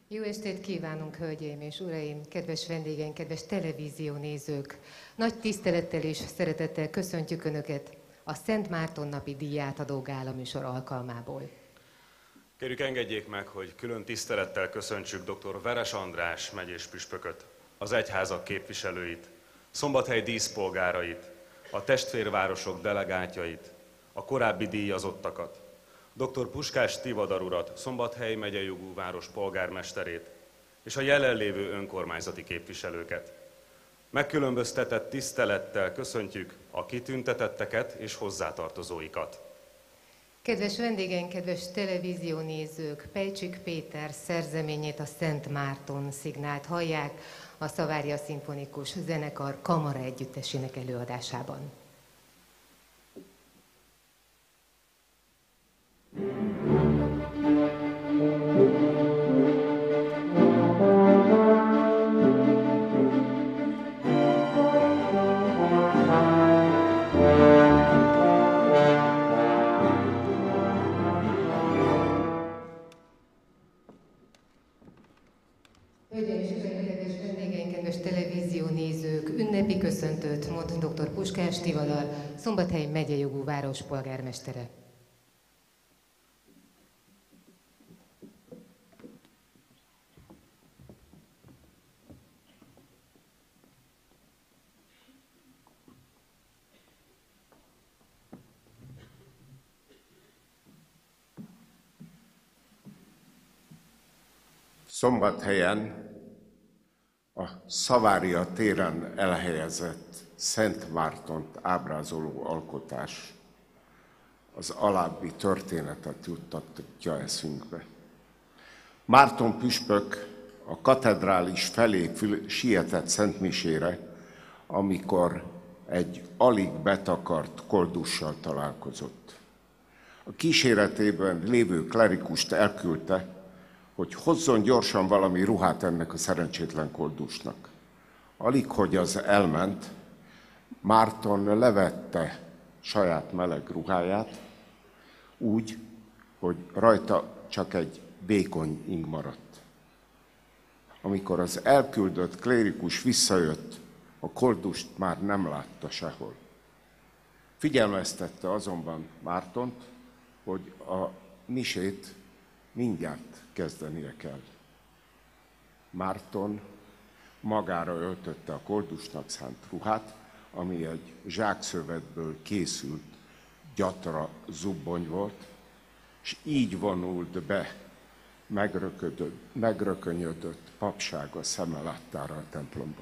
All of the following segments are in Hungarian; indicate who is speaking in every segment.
Speaker 1: Jó estét kívánunk, hölgyeim és uraim, kedves vendégeink, kedves televíziónézők! Nagy tisztelettel és szeretettel köszöntjük Önöket a Szent Márton napi díjátadó gálaműsor alkalmából.
Speaker 2: Kérjük, engedjék meg, hogy külön tisztelettel köszöntsük dr. Veres András megyés püspököt, az egyházak képviselőit, Szombathely díszpolgárait, a testvérvárosok delegátjait, a korábbi díjazottakat, dr. Puskás Tivadar urat, Szombathely megyejogú város polgármesterét és a jelenlévő önkormányzati képviselőket. Megkülönböztetett tisztelettel köszöntjük a kitüntetetteket és hozzátartozóikat.
Speaker 1: Kedves vendégeink, kedves televíziónézők, Pejcsik Péter szerzeményét, a Szent Márton szignált hallják a Szavária Szimfonikus Zenekar kamara együttesének előadásában. Ünnepi köszöntőt mond dr. Puskás Tivadar, Szombathely megyejogú város polgármestere.
Speaker 3: Szombathelyen a Szavária téren elhelyezett Szent Mártont ábrázoló alkotás az alábbi történetet juttatja eszünkbe. Márton püspök a katedrális felé sietett szentmisére, amikor egy alig betakart koldussal találkozott. A kíséretében lévő klerikust elküldte, hogy hozzon gyorsan valami ruhát ennek a szerencsétlen koldusnak. Alig, hogy az elment, Márton levette saját meleg ruháját, úgy, hogy rajta csak egy vékony ing maradt. Amikor az elküldött klérikus visszajött, a koldust már nem látta sehol. Figyelmeztette azonban Mártont, hogy a misét mindjárt kezdenie kell. Márton magára öltötte a koldusnak szánt ruhát, ami egy zsákszövetből készült gyatra zubbony volt, és így vonult be megrökönyödött papsága szeme láttára a templomba.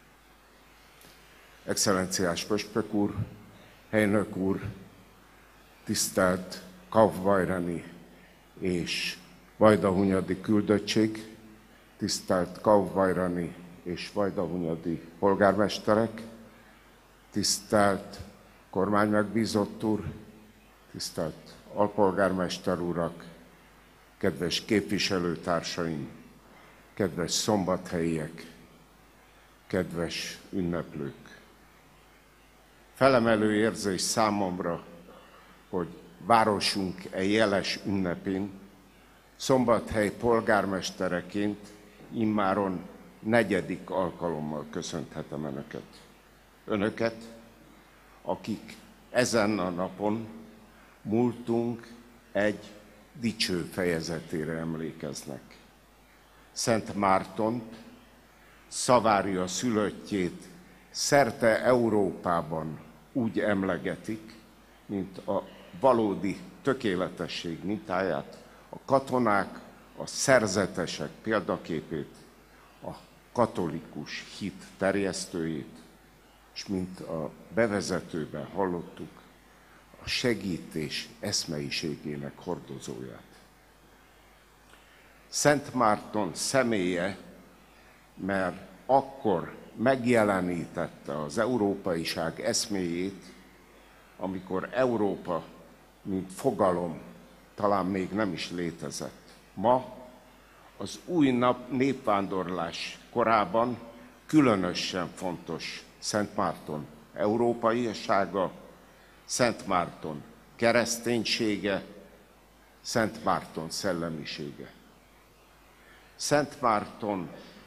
Speaker 3: Excellenciás püspök úr, helynök úr, tisztelt kaufbajrani és vajdahunyadi küldöttség, tisztelt kaufbajrani és vajdahunyadi polgármesterek, tisztelt kormánymegbízott úr, tisztelt alpolgármester urak, kedves képviselőtársaim, kedves szombathelyiek, kedves ünneplők. Felemelő érzés számomra, hogy városunk jeles ünnepén Szombathely polgármestereként immáron 4. alkalommal köszönhetem Önöket. Önöket, akik ezen a napon múltunk egy dicső fejezetére emlékeznek. Szent Mártont, Szavária szülöttjét szerte Európában úgy emlegetik, mint a valódi tökéletesség mintáját, a katonák, a szerzetesek példaképét, a katolikus hit terjesztőjét, és mint a bevezetőben hallottuk, a segítés eszmeiségének hordozóját. Szent Márton személye, mert akkor megjelenítette az európaiság eszméjét, amikor Európa, mint fogalom, talán még nem is létezett. Ma az új népvándorlás korában különösen fontos Szent Márton európaisága, Szent Márton kereszténysége, Szent Márton szellemisége. Szent Márton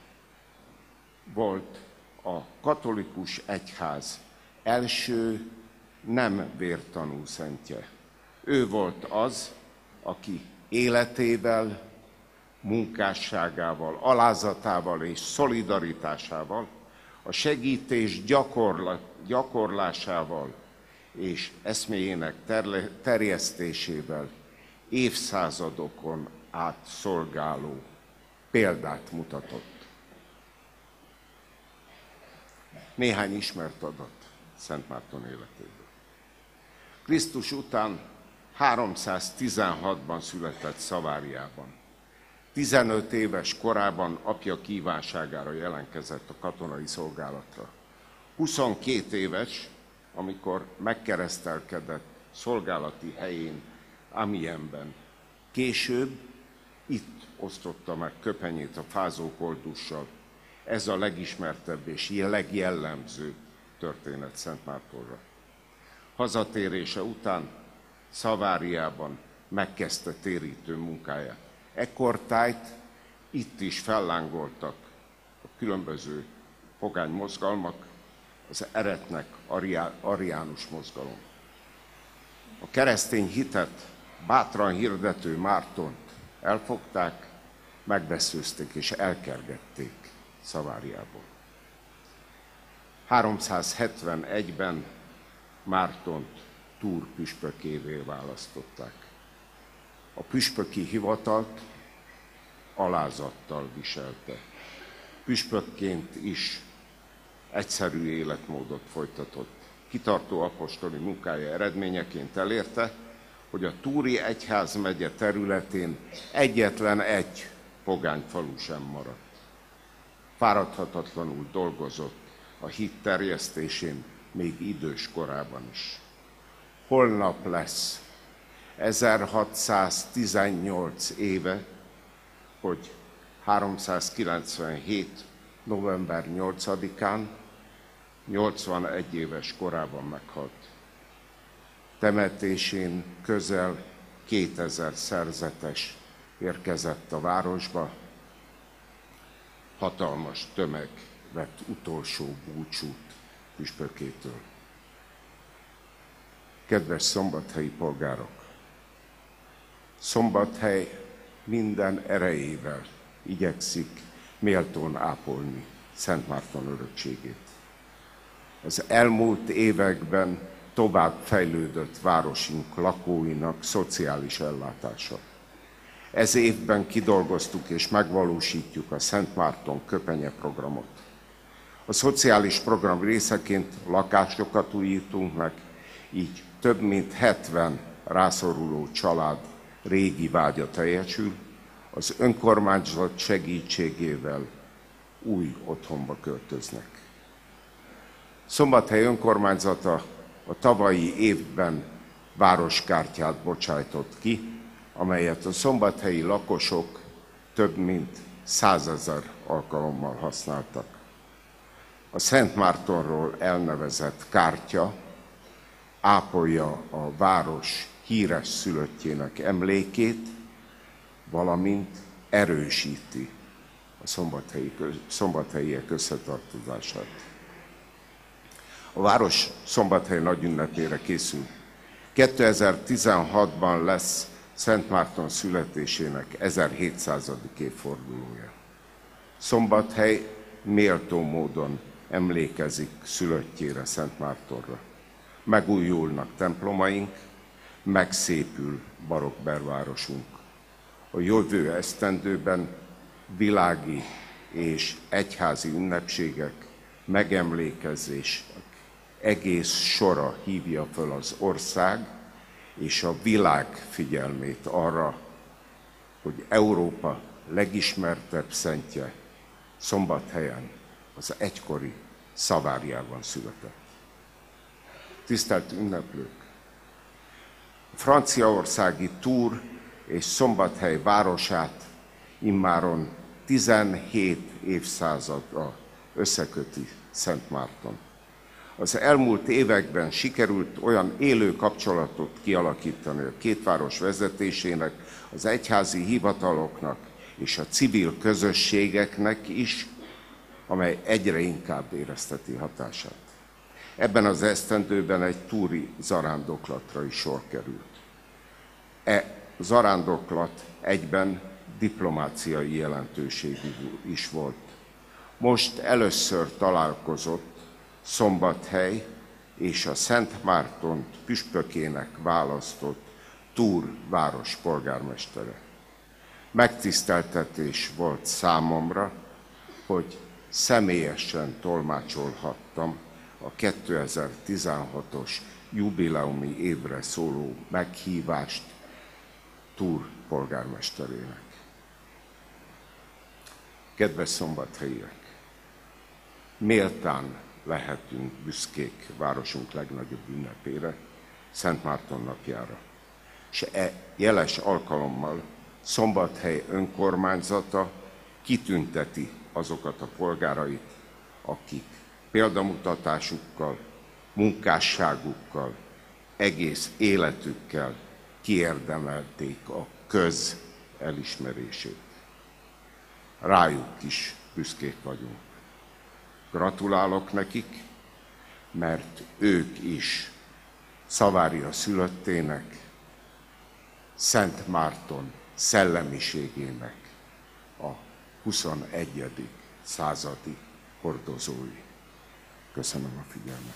Speaker 3: volt a katolikus egyház első nem vértanú szentje. Ő volt az, aki életével, munkásságával, alázatával és szolidaritásával, a segítés gyakorlásával és eszméjének terjesztésével évszázadokon át szolgáló példát mutatott. Néhány ismert adat Szent Márton életéből. Krisztus után 316-ban született Szaváriában. 15 éves korában apja kívánságára jelentkezett a katonai szolgálatra. 22 éves, amikor megkeresztelkedett szolgálati helyén, Amienben. Később itt osztotta meg köpenyét a fázó koldussal. Ez a legismertebb és legjellemzőbb történet Szent Mártonra. Hazatérése után Szaváriában megkezdte térítő munkáját. Ekkortájt itt is fellángoltak a különböző pogány mozgalmak, az eretnek ariánus mozgalom. A keresztény hitet bátran hirdető Mártont elfogták, megbeszőzték és elkergették Szaváriából. 371-ben Mártont Túr püspökévé választották. A püspöki hivatalt alázattal viselte. Püspökként is egyszerű életmódot folytatott. Kitartó apostoli munkája eredményeként elérte, hogy a túri egyházmegye területén egyetlen egy pogány falu sem maradt. Fáradhatatlanul dolgozott a hit terjesztésén még idős korában is. Holnap lesz 1618 éve, hogy 397. november 8-án 81 éves korában meghalt. Temetésén közel 2000 szerzetes érkezett a városba, hatalmas tömeg vett utolsó búcsút püspökétől. Kedves szombathelyi polgárok! Szombathely minden erejével igyekszik méltón ápolni Szent Márton örökségét. Az elmúlt években tovább fejlődött városunk lakóinak szociális ellátása. Ez évben kidolgoztuk és megvalósítjuk a Szent Márton köpenye programot. A szociális program részeként lakásokat újítunk meg, így több mint 70 rászoruló család régi vágya teljesül, az önkormányzat segítségével új otthonba költöznek. Szombathely önkormányzata a tavalyi évben városkártyát bocsájtott ki, amelyet a szombathelyi lakosok több mint 100 000 alkalommal használtak. A Szent Mártonról elnevezett kártya ápolja a város híres szülöttjének emlékét, valamint erősíti a szombathelyiek összetartozását. A város Szombathely nagyünnepére készül. 2016-ban lesz Szent Márton születésének 1700. évfordulója. Szombathely méltó módon emlékezik szülöttjére, Szent Mártonra. Megújulnak templomaink, megszépül barokk belvárosunk. A jövő esztendőben világi és egyházi ünnepségek, megemlékezés egész sora hívja föl az ország és a világ figyelmét arra, hogy Európa legismertebb szentje Szombathelyen, az egykori Szaváriában született. Tisztelt ünneplők! A franciaországi Túr és Szombathely városát immáron 17 évszázadra összeköti Szent Márton. Az elmúlt években sikerült olyan élő kapcsolatot kialakítani a két város vezetésének, az egyházi hivataloknak és a civil közösségeknek is, amely egyre inkább érezteti hatását. Ebben az esztendőben egy túri zarándoklatra is sor került. Zarándoklat egyben diplomáciai jelentőségű is volt. Most először találkozott Szombathely és a Szent Mártont püspökének választott Túr város polgármestere. Megtiszteltetés volt számomra, hogy személyesen tolmácsolhattam a 2016-os jubileumi évre szóló meghívást Túr polgármesterének. Kedves szombathelyiek! Méltán lehetünk büszkék városunk legnagyobb ünnepére, Szent Márton napjára. És jeles alkalommal Szombathely önkormányzata kitünteti azokat a polgárait, akik példamutatásukkal, munkásságukkal, egész életükkel kiérdemelték a köz elismerését. Rájuk is büszkék vagyunk. Gratulálok nekik, mert ők is Szavária szülöttének, Szent Márton szellemiségének a 21. századi hordozói. Köszönöm a figyelmet.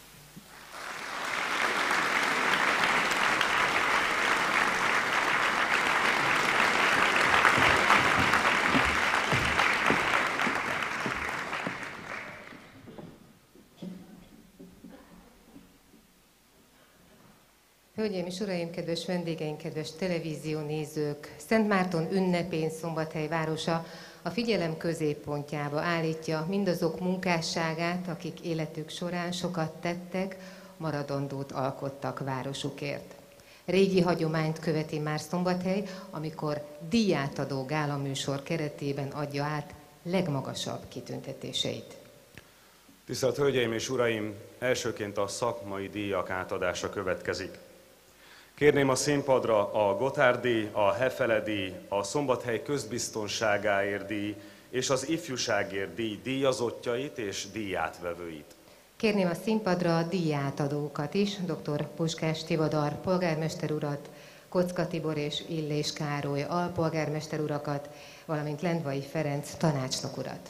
Speaker 1: Hölgyeim és uraim, kedves vendégeink, kedves televíziónézők! Szent Márton ünnepén Szombathely városa a figyelem középpontjába állítja mindazok munkásságát, akik életük során sokat tettek, maradandót alkottak városukért. Régi hagyományt követi már Szombathely, amikor díjátadó gálaműsor keretében adja át legmagasabb kitüntetéseit.
Speaker 2: Tisztelt Hölgyeim és Uraim, elsőként a szakmai díjak átadása következik. Kérném a színpadra a Gotthárd-díj, a Hefele-díj, a Szombathely közbiztonságáért díj és az ifjúságért díj díjazottjait és díjátvevőit.
Speaker 1: Kérném a színpadra a díjátadókat is, dr. Puskás Tivadar polgármester urat, Kocka Tibor és Illés Károly alpolgármester urakat, valamint Lendvai Ferenc tanácsnok urat.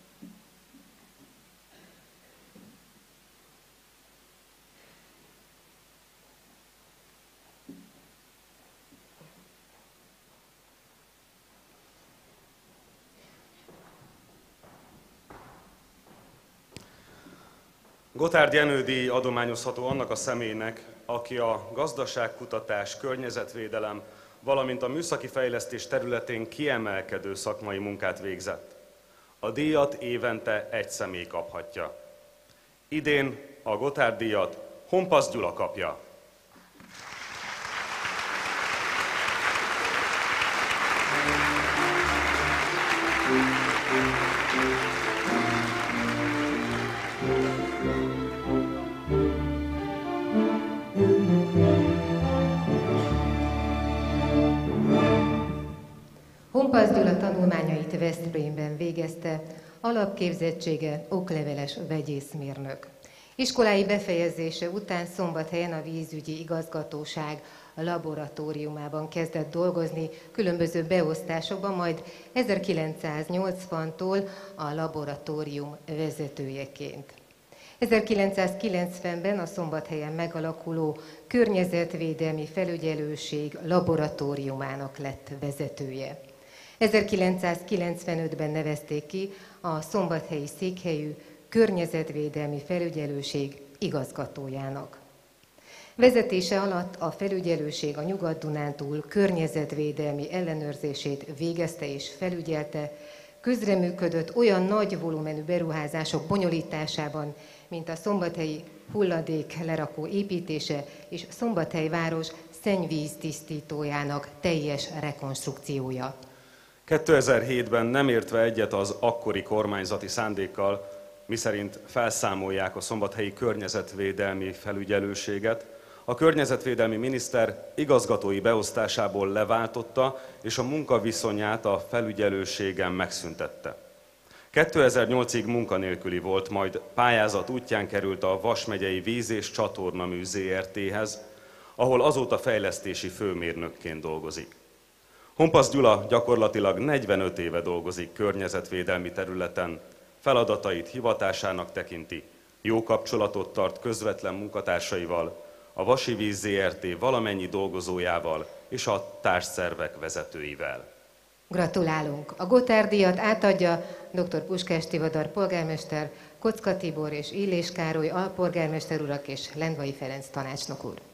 Speaker 2: Gotthárd Jenő-díj adományozható annak a személynek, aki a gazdaságkutatás, környezetvédelem, valamint a műszaki fejlesztés területén kiemelkedő szakmai munkát végzett. A díjat évente egy személy kaphatja. Idén a Gotthárd-díjat Hompasz Gyula kapja.
Speaker 1: Hompasz Gyula tanulmányait Veszprémben végezte, alapképzettsége okleveles vegyészmérnök. Iskolái befejezése után Szombathelyen a vízügyi igazgatóság laboratóriumában kezdett dolgozni, különböző beosztásokban, majd 1980-tól a laboratórium vezetőjeként. 1990-ben a Szombathelyen megalakuló Környezetvédelmi Felügyelőség laboratóriumának lett vezetője. 1995-ben nevezték ki a szombathelyi székhelyű Környezetvédelmi Felügyelőség igazgatójának. Vezetése alatt a felügyelőség a Nyugat-Dunántúl környezetvédelmi ellenőrzését végezte és felügyelte, közreműködött olyan nagy volumenű beruházások bonyolításában, mint a szombathelyi hulladék lerakó építése és Szombathely város szennyvíz tisztítójának teljes rekonstrukciója.
Speaker 2: 2007-ben nem értve egyet az akkori kormányzati szándékkal, miszerint felszámolják a szombathelyi környezetvédelmi felügyelőséget, a környezetvédelmi miniszter igazgatói beosztásából leváltotta, és a munkaviszonyát a felügyelőségen megszüntette. 2008-ig munkanélküli volt, majd pályázat útján került a Vas megyei Víz- és Csatornamű Zrt-hez, ahol azóta fejlesztési főmérnökként dolgozik. Hompasz Gyula gyakorlatilag 45 éve dolgozik környezetvédelmi területen, feladatait hivatásának tekinti, jó kapcsolatot tart közvetlen munkatársaival, a Vasi Víz Zrt. Valamennyi dolgozójával és a társszervek vezetőivel.
Speaker 1: Gratulálunk! A Gotthárd-díjat átadja dr. Puskás Tivadar polgármester, Kocka Tibor és Illés Károly alpolgármester urak és Lendvai Ferenc tanácsnok úr.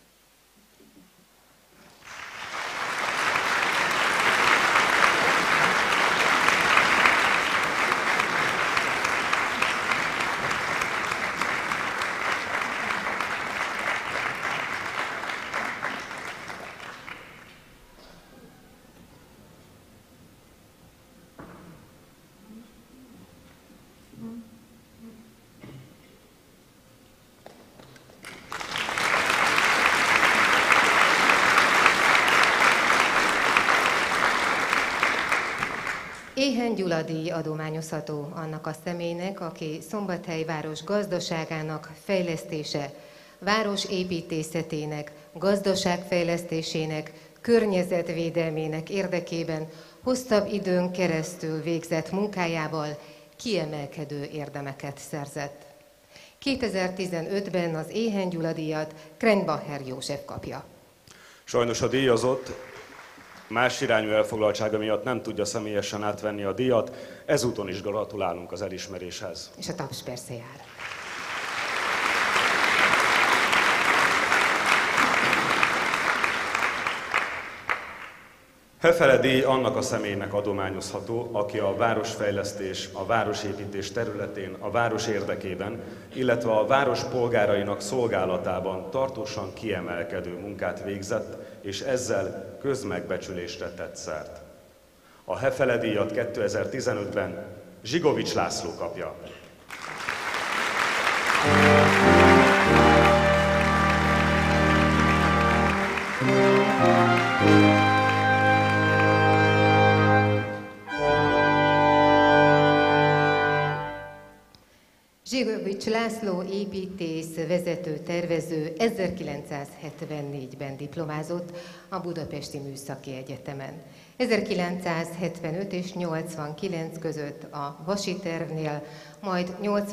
Speaker 1: Éhen Gyula díj adományozható annak a személynek, aki Szombathely város gazdaságának fejlesztése, város építészetének, gazdaságfejlesztésének, környezetvédelmének érdekében hosszabb időn keresztül végzett munkájával kiemelkedő érdemeket szerzett. 2015-ben az Éhen Gyula díjat Krennbacher József kapja.
Speaker 2: Sajnos a díjazott más irányú elfoglaltsága miatt nem tudja személyesen átvenni a díjat, ezúton is gratulálunk az elismeréshez.
Speaker 1: És a taps persze jár.
Speaker 2: Hefele díj annak a személynek adományozható, aki a városfejlesztés, a városépítés területén, a város érdekében, illetve a város polgárainak szolgálatában tartósan kiemelkedő munkát végzett, és ezzel közmegbecsülésre tett szert. A Hefele díjat 2015-ben Zsigovics László kapja.
Speaker 1: Zsigovics László építész, vezető, tervező 1974-ben diplomázott a Budapesti Műszaki Egyetemen. 1975 és 89 között a Vasi tervnél, majd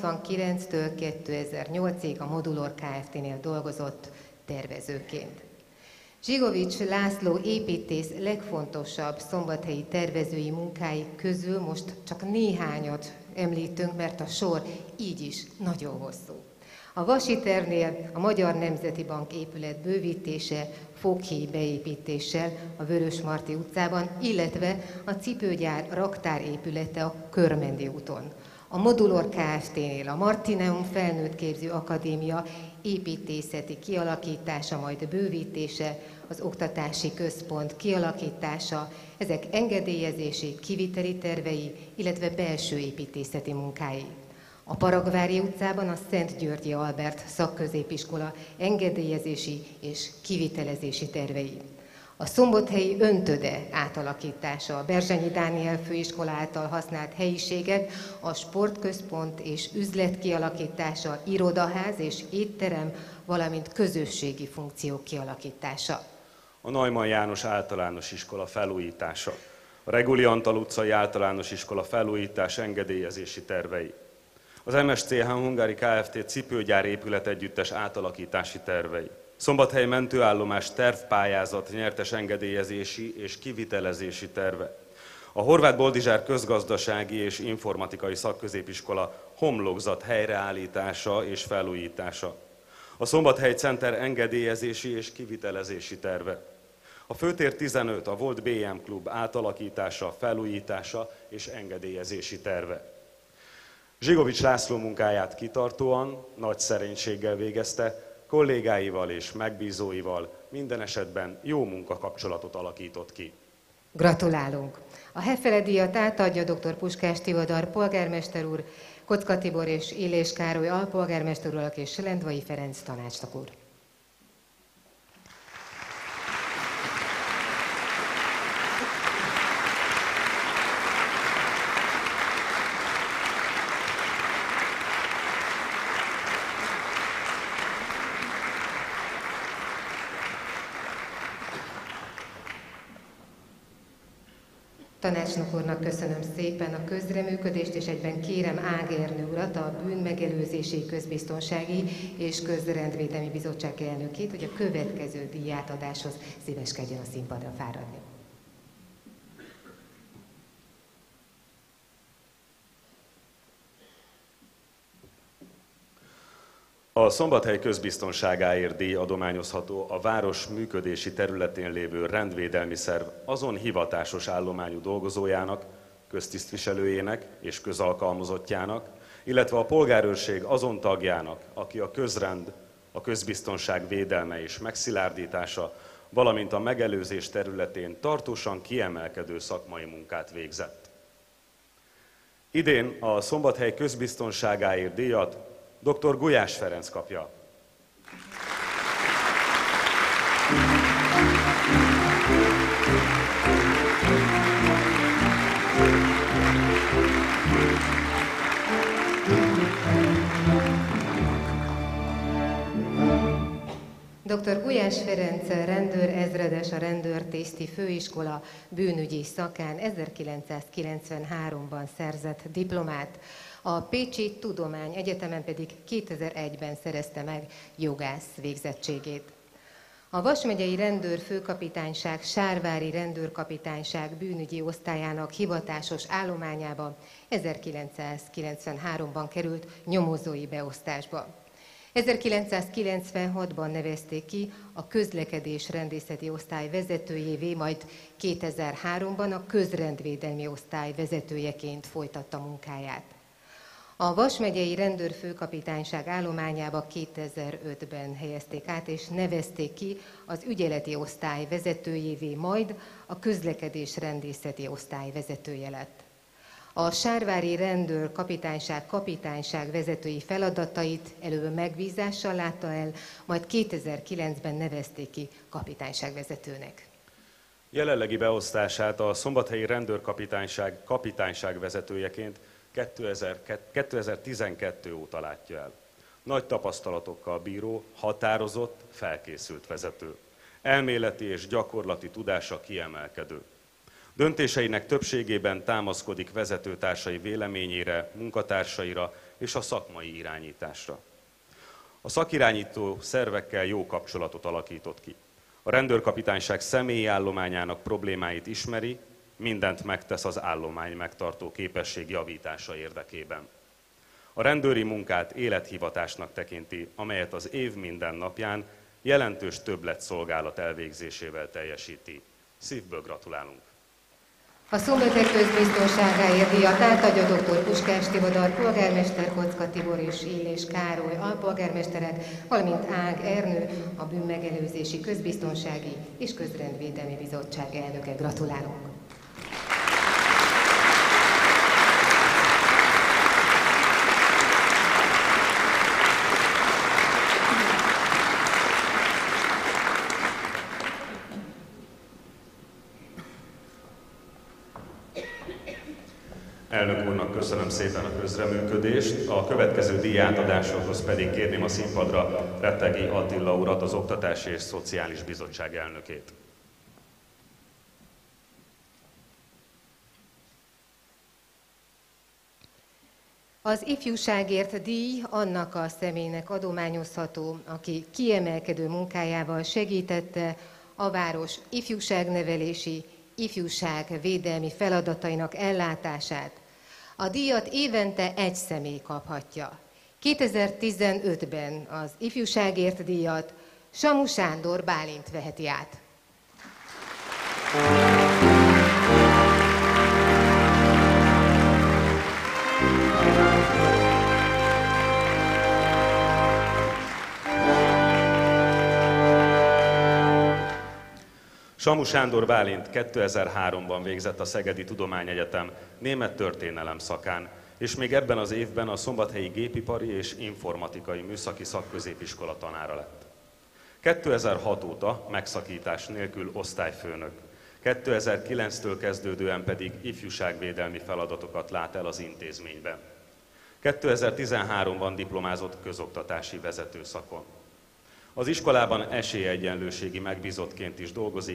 Speaker 1: 89-től 2008-ig a Modulor Kft-nél dolgozott tervezőként. Zsigovics László építész legfontosabb szombathelyi tervezői munkái közül most csak néhányat említünk, mert a sor így is nagyon hosszú. A Vasi tervnél a Magyar Nemzeti Bank épület bővítése, Fokhéj beépítéssel a Vörösmarty utcában, illetve a cipőgyár raktárépülete a Körmendi úton. A Modulor Kft-nél a Martineum Felnőttképző Akadémia építészeti kialakítása, majd bővítése, az oktatási központ kialakítása, ezek engedélyezési, kiviteli tervei, illetve belső építészeti munkái. A Paragvári utcában a Szent Györgyi Albert szakközépiskola engedélyezési és kivitelezési tervei. A szombathelyi Öntöde átalakítása, a Berzsenyi Dániel főiskola által használt helyiségek, a sportközpont és üzlet kialakítása, irodaház és étterem, valamint közösségi funkciók kialakítása.
Speaker 2: A Neumann János általános iskola felújítása, a Reguli Antal utcai általános iskola felújítás engedélyezési tervei, az MSCH Hungári Kft. Cipőgyár épület együttes átalakítási tervei, Szombathely mentőállomás tervpályázat nyertes engedélyezési és kivitelezési terve, a Horváth Boldizsár közgazdasági és informatikai szakközépiskola homlokzat helyreállítása és felújítása, a Szombathely Center engedélyezési és kivitelezési terve, a Főtér 15, a volt BM Klub átalakítása, felújítása és engedélyezési terve. Zsigovics László munkáját kitartóan, nagy szerénységgel végezte, kollégáival és megbízóival minden esetben jó munkakapcsolatot alakított ki.
Speaker 1: Gratulálunk! A Hefele díjat átadja dr. Puskás Tivadar polgármester úr, Kocka Tibor és Illés Károly alpolgármester urak és Lendvai Ferenc tanácsnok úr. Tanácsnok úrnak köszönöm szépen a közreműködést, és egyben kérem Ág Ernő urat, a Bűnmegelőzési, Közbiztonsági és Közrendvédelmi Bizottság elnökét, hogy a következő díjátadáshoz szíveskedjen a színpadra fáradni.
Speaker 2: A Szombathely közbiztonságáért díj adományozható a város működési területén lévő rendvédelmi szerv azon hivatásos állományú dolgozójának, köztisztviselőjének és közalkalmazottjának, illetve a polgárőrség azon tagjának, aki a közrend, a közbiztonság védelme és megszilárdítása, valamint a megelőzés területén tartósan kiemelkedő szakmai munkát végzett. Idén a Szombathely közbiztonságáért díjat dr. Gulyás Ferenc kapja.
Speaker 1: Dr. Gulyás Ferenc rendőrezredes, a Rendőrtiszti Főiskola bűnügyi szakán 1993-ban szerzett diplomát, a Pécsi Tudományegyetemen pedig 2001-ben szerezte meg jogász végzettségét. A Vas megyei rendőrfőkapitányság Sárvári rendőrkapitányság bűnügyi osztályának hivatásos állományába 1993-ban került nyomozói beosztásba. 1996-ban nevezték ki a közlekedés rendészeti osztály vezetőjévé, majd 2003-ban a közrendvédelmi osztály vezetőjeként folytatta munkáját. A Vas megyei rendőrfőkapitányság állományába 2005-ben helyezték át, és nevezték ki az ügyeleti osztály vezetőjévé, majd a közlekedés rendészeti osztály vezetője lett. A Sárvári rendőrkapitányság kapitányság vezetői feladatait előbb megbízással látta el, majd 2009-ben nevezték ki kapitányságvezetőnek.
Speaker 2: Jelenlegi beosztását a Szombathelyi rendőrkapitányság kapitányság vezetőjeként 2012 óta látja el. Nagy tapasztalatokkal bíró, határozott, felkészült vezető. Elméleti és gyakorlati tudása kiemelkedő. Döntéseinek többségében támaszkodik vezetőtársai véleményére, munkatársaira és a szakmai irányításra. A szakirányító szervekkel jó kapcsolatot alakított ki. A rendőrkapitányság személyi állományának problémáit ismeri, mindent megtesz az állomány megtartó képesség javítása érdekében. A rendőri munkát élethivatásnak tekinti, amelyet az év minden napján jelentős többletszolgálat elvégzésével teljesíti. Szívből gratulálunk!
Speaker 1: A Szombathely közbiztonságáért díjat átadja dr. Puskás Tivadar, polgármester, Kocka Tibor és Illés Károly alpolgármesterek, valamint Ág Ernő, a Bűnmegelőzési, Közbiztonsági és Közrendvédelmi Bizottság elnöke. Gratulálunk!
Speaker 2: Elnök úrnak köszönöm szépen a közreműködést, a következő díjátadásokhoz pedig kérném a színpadra Rettegi Attila urat, az Oktatási és Szociális Bizottság elnökét.
Speaker 1: Az ifjúságért díj annak a személynek adományozható, aki kiemelkedő munkájával segítette a város ifjúságnevelési, ifjúságvédelmi feladatainak ellátását. A díjat évente egy személy kaphatja. 2015-ben az ifjúságért díjat Samu Sándor Bálint veheti át.
Speaker 2: Samu Sándor Bálint 2003-ban végzett a Szegedi Tudományegyetem német történelem szakán, és még ebben az évben a Szombathelyi Gépipari és Informatikai Műszaki Szakközépiskola tanára lett. 2006 óta megszakítás nélkül osztályfőnök, 2009-től kezdődően pedig ifjúságvédelmi feladatokat lát el az intézményben. 2013-ban diplomázott közoktatási vezetőszakon. Az iskolában esélyegyenlőségi megbízottként is dolgozik,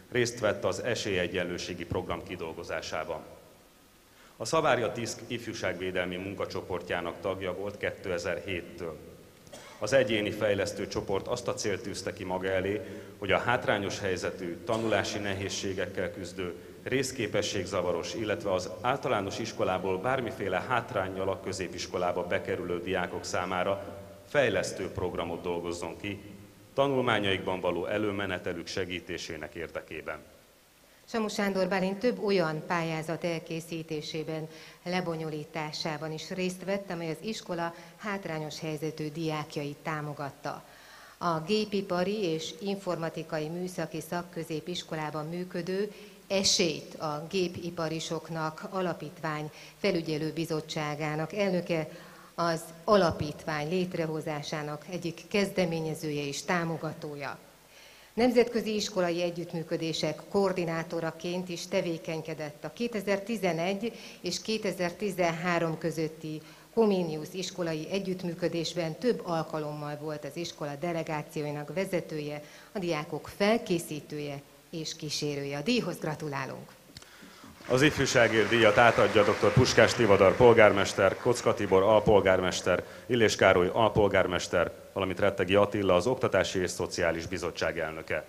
Speaker 2: részt vett az esélyegyenlőségi program kidolgozásában. A Savaria TISZK ifjúságvédelmi munkacsoportjának tagja volt 2007-től. Az egyéni fejlesztő csoport azt a célt tűzte ki maga elé, hogy a hátrányos helyzetű, tanulási nehézségekkel küzdő, részképességzavaros, illetve az általános iskolából bármiféle hátránnyal a középiskolába bekerülő diákok számára fejlesztő programot dolgozzon ki, tanulmányaikban való előmenetelük segítésének érdekében.
Speaker 1: Samu Sándor Bálint több olyan pályázat elkészítésében, lebonyolításában is részt vett, amely az iskola hátrányos helyzetű diákjait támogatta. A Gépipari és Informatikai Műszaki Szakközépiskolában működő Esélyt a gépiparisoknak alapítvány felügyelőbizottságának elnöke, az alapítvány létrehozásának egyik kezdeményezője és támogatója. Nemzetközi iskolai együttműködések koordinátoraként is tevékenykedett a 2011 és 2013 közötti Comenius iskolai együttműködésben több alkalommal volt az iskola delegációinak vezetője, a diákok felkészítője és kísérője. A díjhoz gratulálunk!
Speaker 2: Az ifjúságért díjat átadja dr. Puskás Tivadar polgármester, Kocka Tibor alpolgármester, Illés Károly alpolgármester, valamint Rettegi Attila, az Oktatási és Szociális Bizottság elnöke.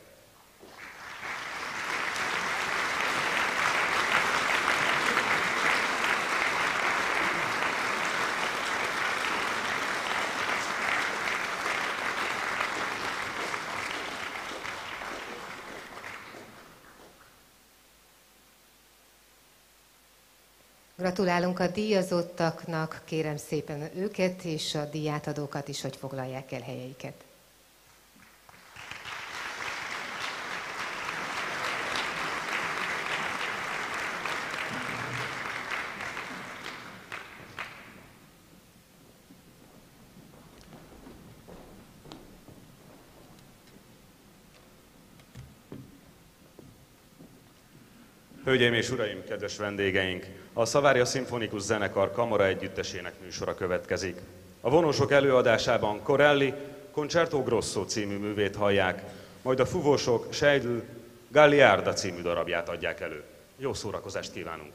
Speaker 1: Gratulálunk a díjazottaknak, kérem szépen őket és a díjátadókat is, hogy foglalják el helyeiket.
Speaker 2: Hölgyeim és uraim, kedves vendégeink! A Savaria Szimfonikus Zenekar kamara együttesének műsora következik. A vonósok előadásában Corelli Concerto Grosso című művét hallják, majd a fúvósok Scheidl Gagliarda című darabját adják elő. Jó szórakozást kívánunk!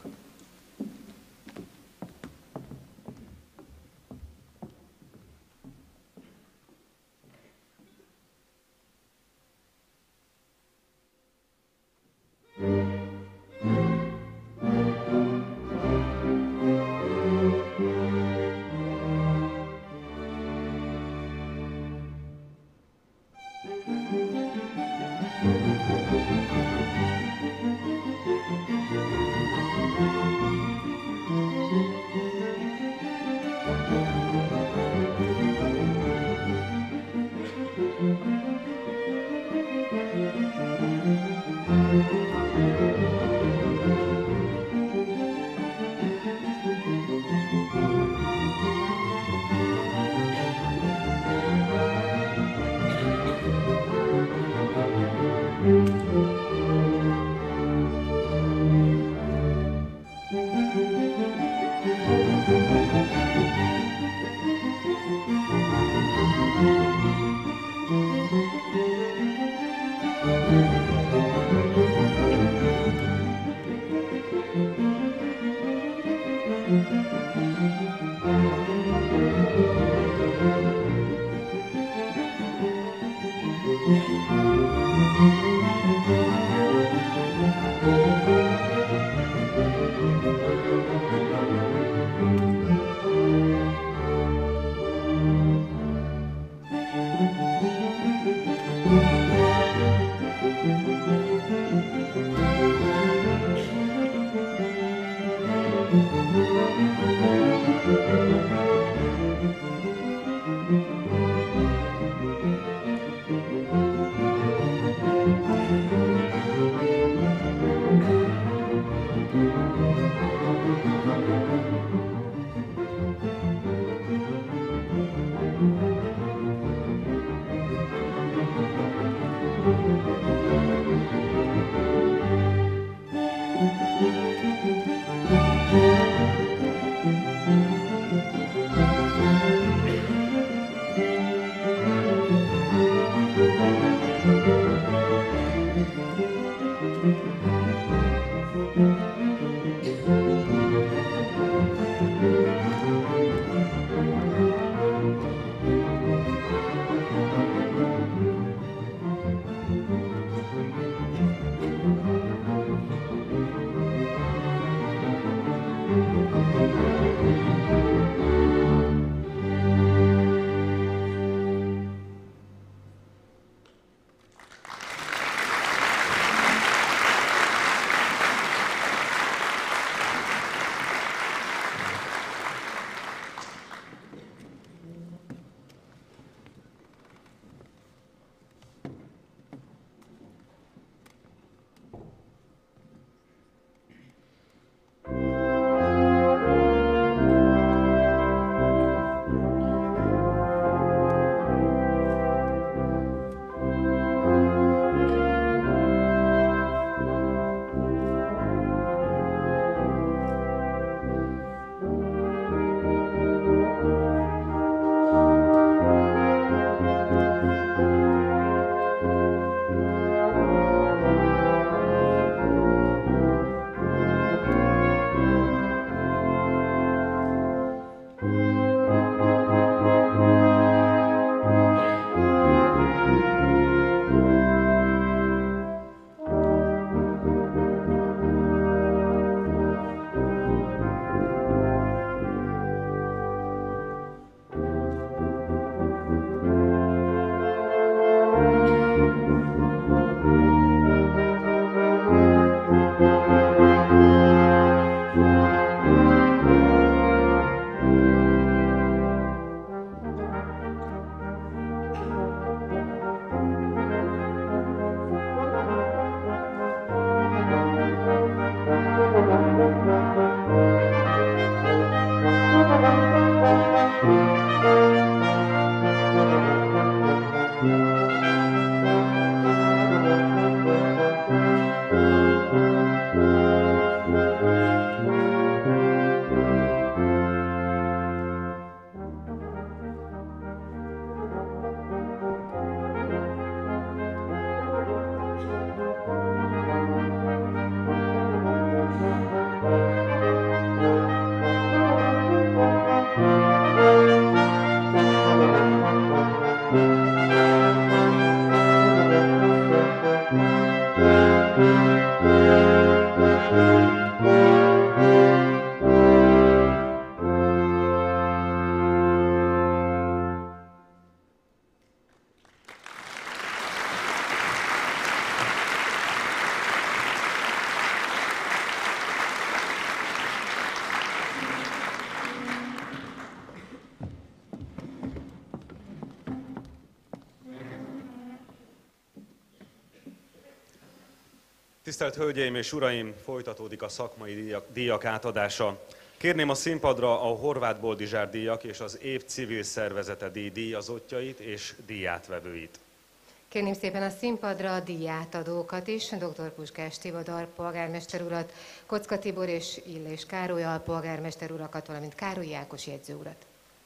Speaker 2: Tisztelt Hölgyeim és Uraim, folytatódik a szakmai díjak átadása. Kérném a színpadra a Horváth Boldizsár díjak és az év civil szervezete díjazottjait és díjátvevőit.
Speaker 1: Kérném szépen a színpadra a díjátadókat is, dr. Puskás Tivadar alpolgármester urat, Kocka Tibor és Illés Károly alpolgármester urakat, valamint Károly Ákos jegyző urat.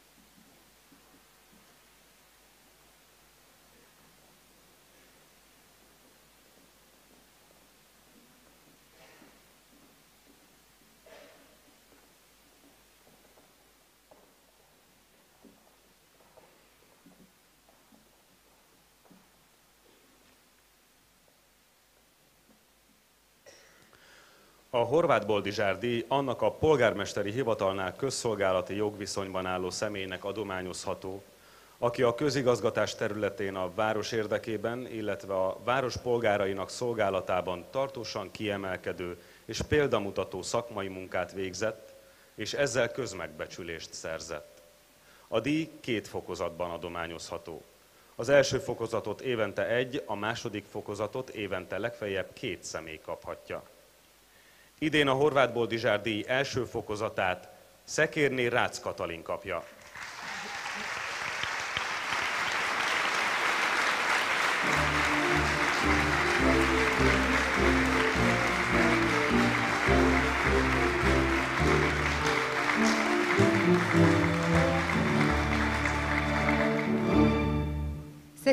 Speaker 2: A Horváth Boldizsár díj annak a polgármesteri hivatalnál közszolgálati jogviszonyban álló személynek adományozható, aki a közigazgatás területén a város érdekében, illetve a város polgárainak szolgálatában tartósan kiemelkedő és példamutató szakmai munkát végzett, és ezzel közmegbecsülést szerzett. A díj 2 fokozatban adományozható. Az első fokozatot évente 1, a második fokozatot évente legfeljebb 2 személy kaphatja. Idén a Horváth Boldizsár díj első fokozatát Szekérné Rácz Katalin kapja.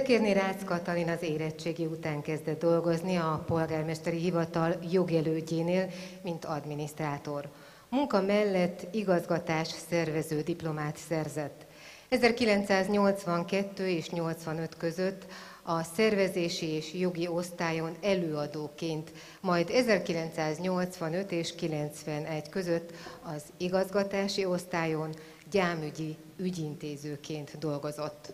Speaker 1: Cserkérné Rácz Katalin az érettségi után kezdett dolgozni a polgármesteri hivatal jogelődjénél, mint adminisztrátor. Munka mellett igazgatás szervező diplomát szerzett. 1982 és 85 között a szervezési és jogi osztályon előadóként, majd 1985 és 91 között az igazgatási osztályon gyámügyi ügyintézőként dolgozott.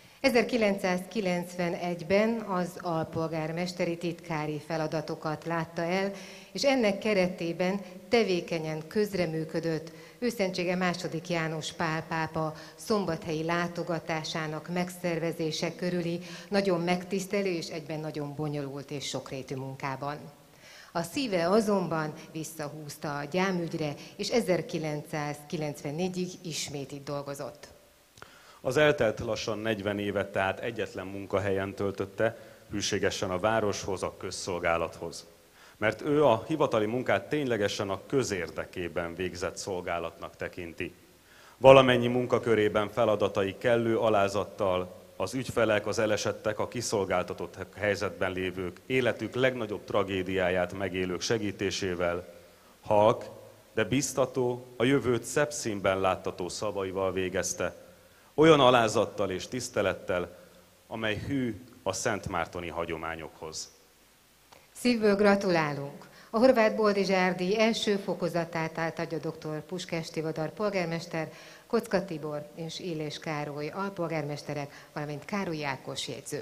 Speaker 1: 1991-ben az alpolgármesteri titkári feladatokat látta el, és ennek keretében tevékenyen közreműködött Őszentsége II. János Pál pápa szombathelyi látogatásának megszervezése körüli nagyon megtisztelő és egyben nagyon bonyolult és sokrétű munkában. A szíve azonban visszahúzta a gyámügyre, és 1994-ig ismét itt dolgozott.
Speaker 2: Az eltelt lassan 40 évet tehát egyetlen munkahelyen töltötte, hűségesen a városhoz, a közszolgálathoz. Mert ő a hivatali munkát ténylegesen a közérdekében végzett szolgálatnak tekinti. Valamennyi munkakörében feladatai kellő alázattal az ügyfelek, az elesettek, a kiszolgáltatott helyzetben lévők, életük legnagyobb tragédiáját megélők segítésével, halk, de biztató, a jövőt szebb színben láttató szavaival végezte, olyan alázattal és tisztelettel, amely hű a szentmártoni hagyományokhoz.
Speaker 1: Szívből gratulálunk! A Horváth Boldizsár-díj első fokozatát átadja dr. Puskás Tivadar polgármester, Kocka Tibor és Illés Károly alpolgármesterek, valamint Károly Ákos jegyző.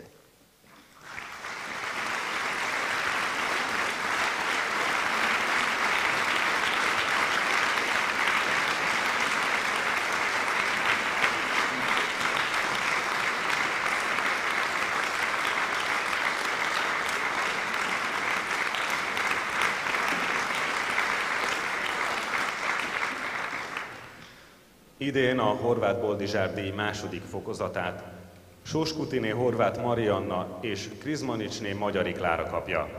Speaker 2: Idén a Horváth Boldizsár-díj második fokozatát Sóskutiné Horváth Marianna és Krizmanicsné Magyari Klára kapja.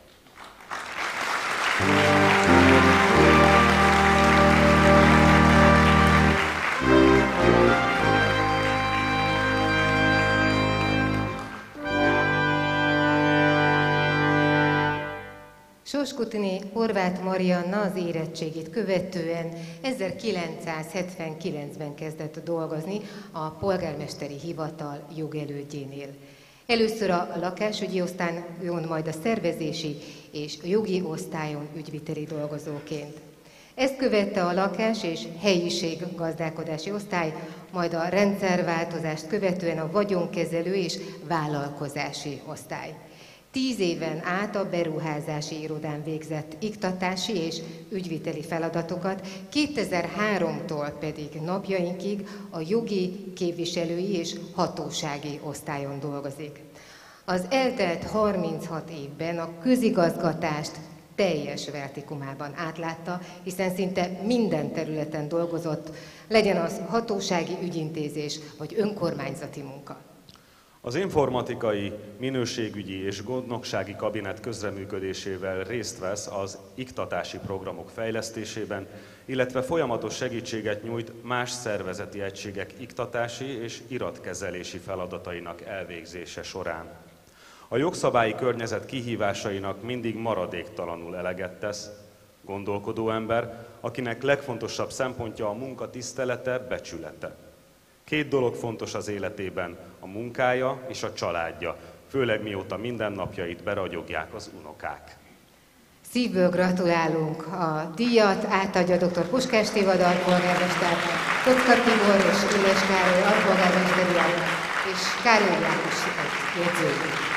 Speaker 1: Sóskutiné Horváth Marianna az érettségit követően 1979-ben kezdett dolgozni a polgármesteri hivatal jogelődjénél. Először a lakásügyi osztályon, majd a szervezési és jogi osztályon ügyviteli dolgozóként. Ezt követte a lakás- és helyiséggazdálkodási osztály, majd a rendszerváltozást követően a vagyonkezelő és vállalkozási osztály. 10 éven át a beruházási irodán végzett iktatási és ügyviteli feladatokat, 2003-tól pedig napjainkig a jogi, képviselői és hatósági osztályon dolgozik. Az eltelt 36 évben a közigazgatást teljes vertikumában átlátta, hiszen szinte minden területen dolgozott, legyen az hatósági ügyintézés vagy önkormányzati munka.
Speaker 2: Az informatikai, minőségügyi és gondnoksági kabinet közreműködésével részt vesz az iktatási programok fejlesztésében, illetve folyamatos segítséget nyújt más szervezeti egységek iktatási és iratkezelési feladatainak elvégzése során. A jogszabályi környezet kihívásainak mindig maradéktalanul eleget tesz, gondolkodó ember, akinek legfontosabb szempontja a munka tisztelete, becsülete. 2 dolog fontos az életében, a munkája és a családja, főleg mióta mindennapjait beragyogják az unokák.
Speaker 1: Szívből gratulálunk! A díjat átadja dr. Puskás Tivadar polgármester, Kocka Tibor és Illés Károly alpolgármesteriek és Károly Ákos jegyző.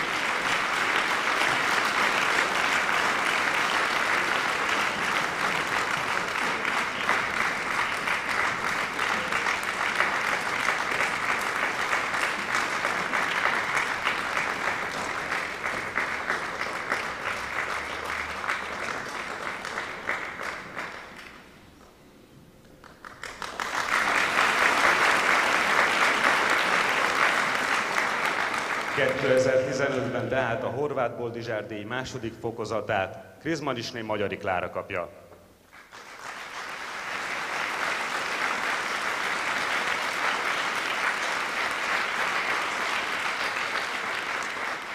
Speaker 2: Ben tehát a Horváth Boldizsár-díj második fokozatát Krizmanicsné Magyari Klára kapja.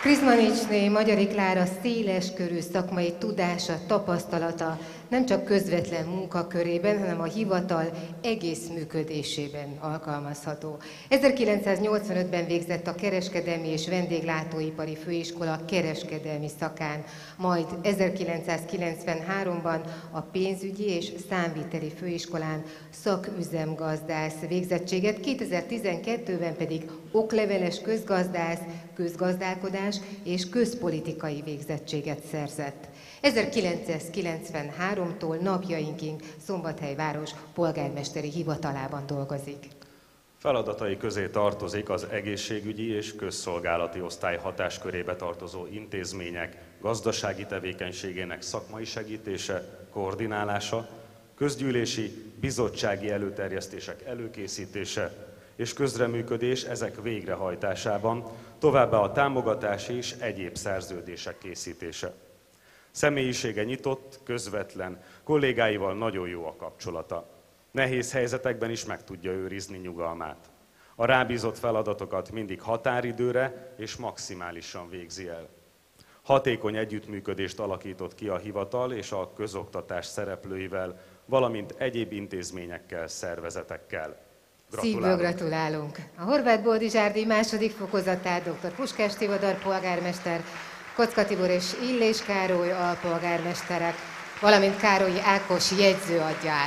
Speaker 1: Krizmanicsné Magyari Klára széleskörű szakmai tudása, tapasztalata nem csak közvetlen munkakörében, hanem a hivatal egész működésében alkalmazható. 1985-ben végzett a Kereskedelmi és Vendéglátóipari Főiskola kereskedelmi szakán, majd 1993-ban a Pénzügyi és Számviteli Főiskolán szaküzemgazdász végzettséget, 2012-ben pedig okleveles közgazdász, közgazdálkodás és közpolitikai végzettséget szerzett. 1993-tól napjainkig Szombathely város polgármesteri hivatalában dolgozik.
Speaker 2: Feladatai közé tartozik az egészségügyi és közszolgálati osztály hatáskörébe tartozó intézmények gazdasági tevékenységének szakmai segítése, koordinálása, közgyűlési, bizottsági előterjesztések előkészítése és közreműködés ezek végrehajtásában, továbbá a támogatási és egyéb szerződések készítése. Személyisége nyitott, közvetlen, kollégáival nagyon jó a kapcsolata. Nehéz helyzetekben is meg tudja őrizni nyugalmát. A rábízott feladatokat mindig határidőre és maximálisan végzi el. Hatékony együttműködést alakított ki a hivatal és a közoktatás szereplőivel, valamint egyéb intézményekkel, szervezetekkel.
Speaker 1: Szívből gratulálunk! A Horváth Boldizsár-díj második fokozatát dr. Puskás Tivadar polgármester, Kocka Tibor és Illés Károly alpolgármesterek, valamint Károlyi Ákos jegyző adja át.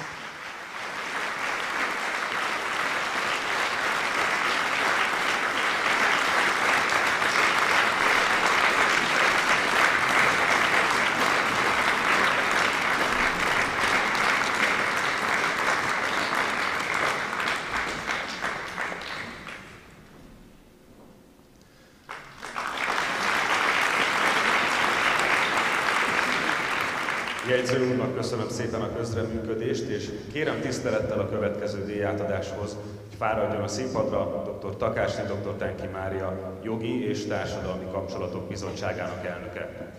Speaker 2: Jegyző úrnak köszönöm szépen a közreműködést, és kérem tisztelettel a következő díjátadáshoz, hogy fáradjon a színpadra dr. Takácsné dr. Tenki Mária, Jogi és Társadalmi Kapcsolatok Bizottságának elnöke.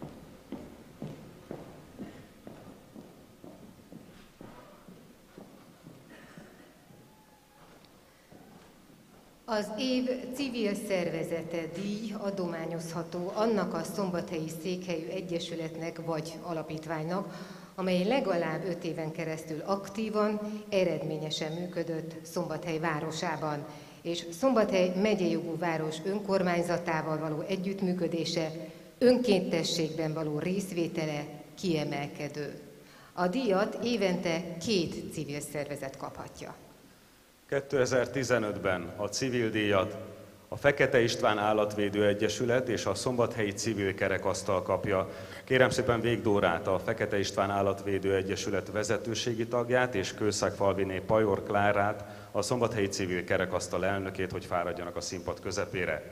Speaker 1: Az év civil szervezete díj adományozható annak a szombathelyi székhelyű egyesületnek vagy alapítványnak, amely legalább 5 éven keresztül aktívan, eredményesen működött Szombathely városában, és Szombathely megyei jogú város önkormányzatával való együttműködése, önkéntességben való részvétele kiemelkedő. A díjat évente 2 civil szervezet kaphatja.
Speaker 2: 2015-ben a civil díjat a Fekete István Állatvédő Egyesület és a Szombathelyi Civil Kerekasztal kapja. Kérem szépen Végdórát, a Fekete István Állatvédő Egyesület vezetőségi tagját, és Kőszegfalviné Pajor Klárát, a Szombathelyi Civil Kerekasztal elnökét, hogy fáradjanak a színpad közepére.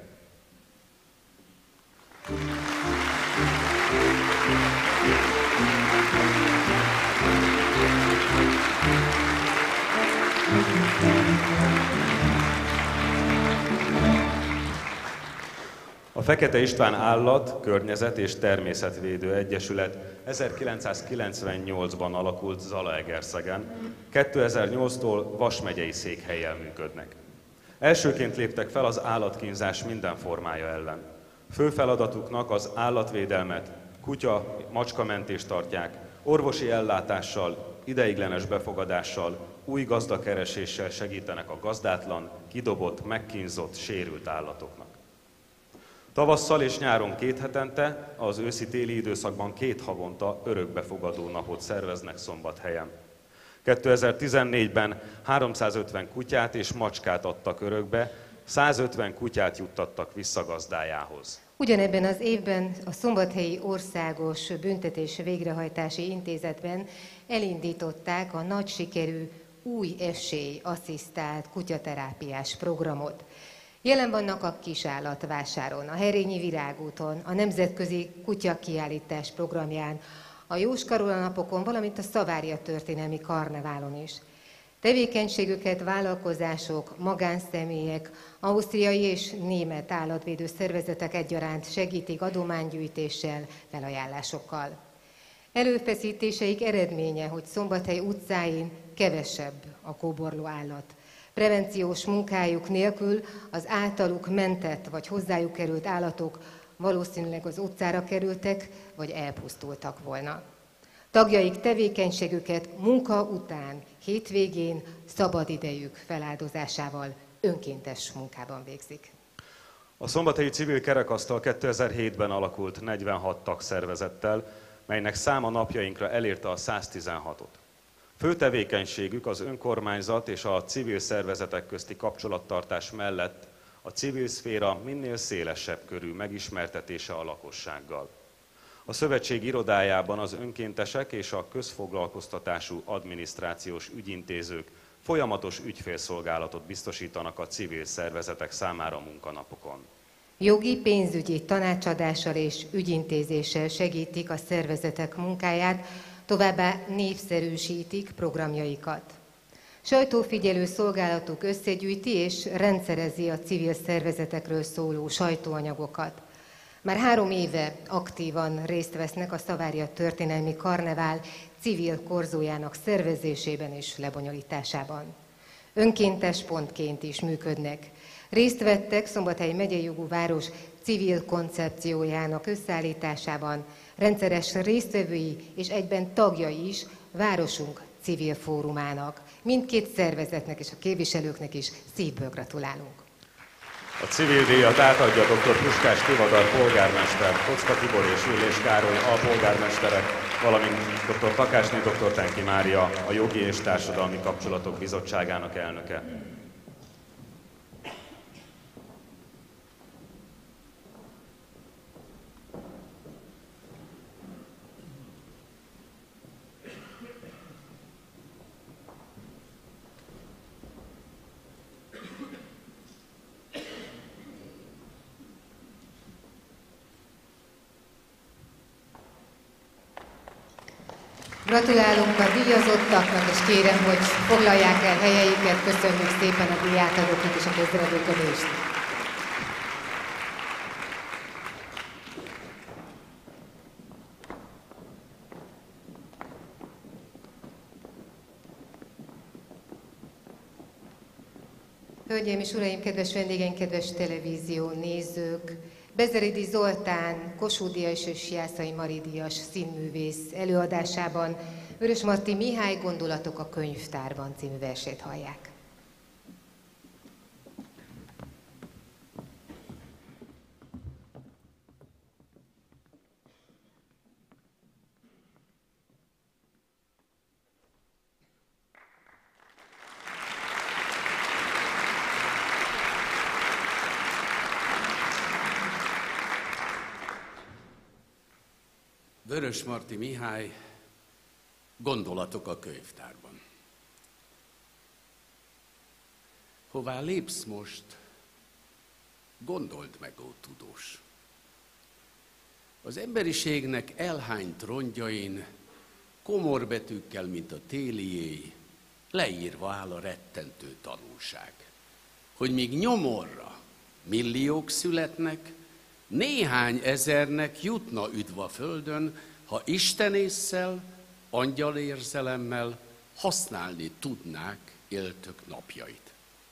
Speaker 2: A Fekete István Állat, Környezet és Természetvédő Egyesület 1998-ban alakult Zalaegerszegen, 2008-tól Vas megyei székhellyel működnek. Elsőként léptek fel az állatkínzás minden formája ellen. Fő feladatuknak az állatvédelmet, kutya-macskamentést tartják, orvosi ellátással, ideiglenes befogadással, új gazdakereséssel segítenek a gazdátlan, kidobott, megkínzott, sérült állatoknak. Tavasszal és nyáron 2 hetente, az őszi-téli időszakban 2 havonta örökbefogadó napot szerveznek Szombathelyen. 2014-ben 350 kutyát és macskát adtak örökbe, 150 kutyát juttattak vissza gazdájához.
Speaker 1: Ugyanebben az évben a Szombathelyi Országos Büntetés Végrehajtási Intézetben elindították a nagy sikerű Új Esély asszisztált kutyaterápiás programot. Jelen vannak a Kisállatvásáron, a Herényi Virágúton, a Nemzetközi Kutyakiállítás programján, a Jóskarola napokon, valamint a Szavária történelmi karneválon is. Tevékenységüket vállalkozások, magánszemélyek, ausztriai és német állatvédő szervezetek egyaránt segítik adománygyűjtéssel, felajánlásokkal. Előfeszítéseik eredménye, hogy Szombathely utcáin kevesebb a kóborló állat. Prevenciós munkájuk nélkül az általuk mentett vagy hozzájuk került állatok valószínűleg az utcára kerültek, vagy elpusztultak volna. Tagjaik tevékenységüket munka után, hétvégén, szabadidejük feláldozásával önkéntes munkában végzik.
Speaker 2: A Szombathelyi Civil Kerekasztal 2007-ben alakult 46 tagszervezettel, melynek száma napjainkra elérte a 116-ot. Fő tevékenységük az önkormányzat és a civil szervezetek közti kapcsolattartás mellett a civil szféra minél szélesebb körű megismertetése a lakossággal. A szövetség irodájában az önkéntesek és a közfoglalkoztatású adminisztrációs ügyintézők folyamatos ügyfélszolgálatot biztosítanak a civil szervezetek számára munkanapokon.
Speaker 1: Jogi, pénzügyi tanácsadással és ügyintézéssel segítik a szervezetek munkáját, továbbá népszerűsítik programjaikat. Sajtófigyelő szolgálatuk összegyűjti és rendszerezi a civil szervezetekről szóló sajtóanyagokat. Már 3 éve aktívan részt vesznek a Szavária Történelmi Karnevál civil korzójának szervezésében és lebonyolításában. Önkéntes pontként is működnek. Részt vettek Szombathely megyei jogú város civil koncepciójának összeállításában, rendszeres résztvevői és egyben tagjai is városunk civil fórumának. Mindkét szervezetnek és a képviselőknek is szívből gratulálunk.
Speaker 2: A civil díjat átadja dr. Puskás Tivadar polgármester, Kocka Tibor és Illés Károly alpolgármesterek, valamint dr. Takásné dr. Tenki Mária, a Jogi és Társadalmi Kapcsolatok Bizottságának elnöke.
Speaker 1: Gratulálunk a díjazottaknak, és kérem, hogy foglalják el helyeiket. Köszönjük szépen a díjátadóknak és a közreműködést. Hölgyeim és uraim, kedves vendégeink, kedves televízió nézők! Bezeridi Zoltán, Kossuth Díjas és Jászai Mari díjas színművész előadásában Vörösmarty Mihály Gondolatok a könyvtárban című versét hallják.
Speaker 4: Vörösmarty Mihály, Gondolatok a könyvtárban. Hová lépsz most, gondold meg, ó tudós. Az emberiségnek elhányt rongyain, komor betűkkel, mint a téli éj, leírva áll a rettentő tanulság, hogy míg nyomorra milliók születnek, néhány ezernek jutna üdv a földön, ha istenésszel, angyalérzelemmel használni tudnák éltök napjait.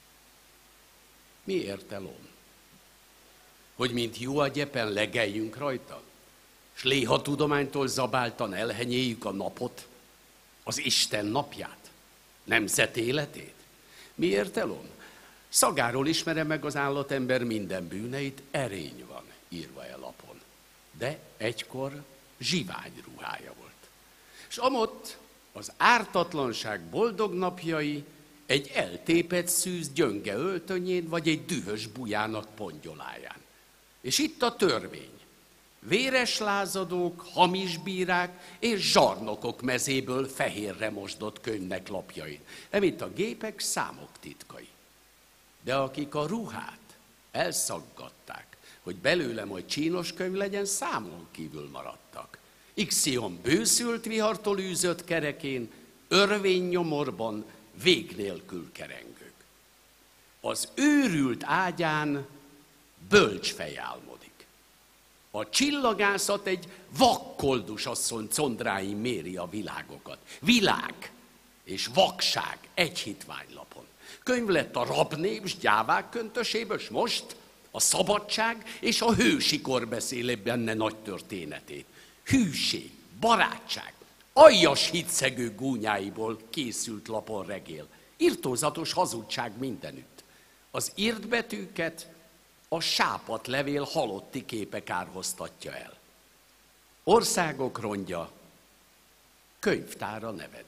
Speaker 4: Miért elon? Hogy mint jó a gyepen legeljünk rajta, s léha tudománytól zabáltan elhenyéljük a napot, az Isten napját, nemzet életét? Miért elon? Szagáról ismerem meg az állatember minden bűneit, erény van írva el lapon. De egykor zsivány ruhája volt. És amott az ártatlanság boldog napjai egy eltépett szűz gyönge öltönyén, vagy egy dühös bujának pongyoláján. És itt a törvény. Véres lázadók, hamis bírák és zsarnokok mezéből fehérre mosdott könyvnek lapjain. Mint a gépek számok titkai. De akik a ruhát elszaggatták, hogy belőle majd csínos könyv legyen, számon kívül maradtak. Ixion bőszült vihartól űzött kerekén, örvény nyomorban vég nélkül kerengők. Az őrült ágyán bölcsfej álmodik. A csillagászat egy vakkoldus asszony condráin méri a világokat. Világ és vakság egy hitványlapon. Könyv lett a rabnép s gyávák köntöséből, s most A szabadság és a hősikor beszéli benne nagy történetét. Hűség, barátság, aljas hitszegő gúnyáiból készült lapon regél. Irtózatos hazugság mindenütt. Az írt betűket a sápatlevél halotti képe kárhoztatja el. Országok rongya, könyvtára neved.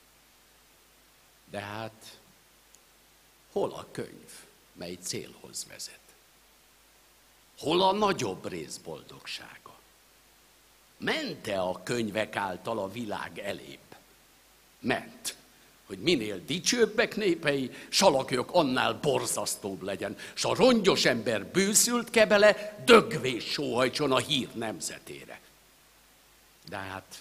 Speaker 4: De hát hol a könyv, mely célhoz vezet? Hol a nagyobb rész boldogsága? Ment-e a könyvek által a világ elébb? Ment, hogy minél dicsőbbek népei, s alakjuk annál borzasztóbb legyen, s a rongyos ember bőszült kebele dögvés sóhajtson a hír nemzetére. De hát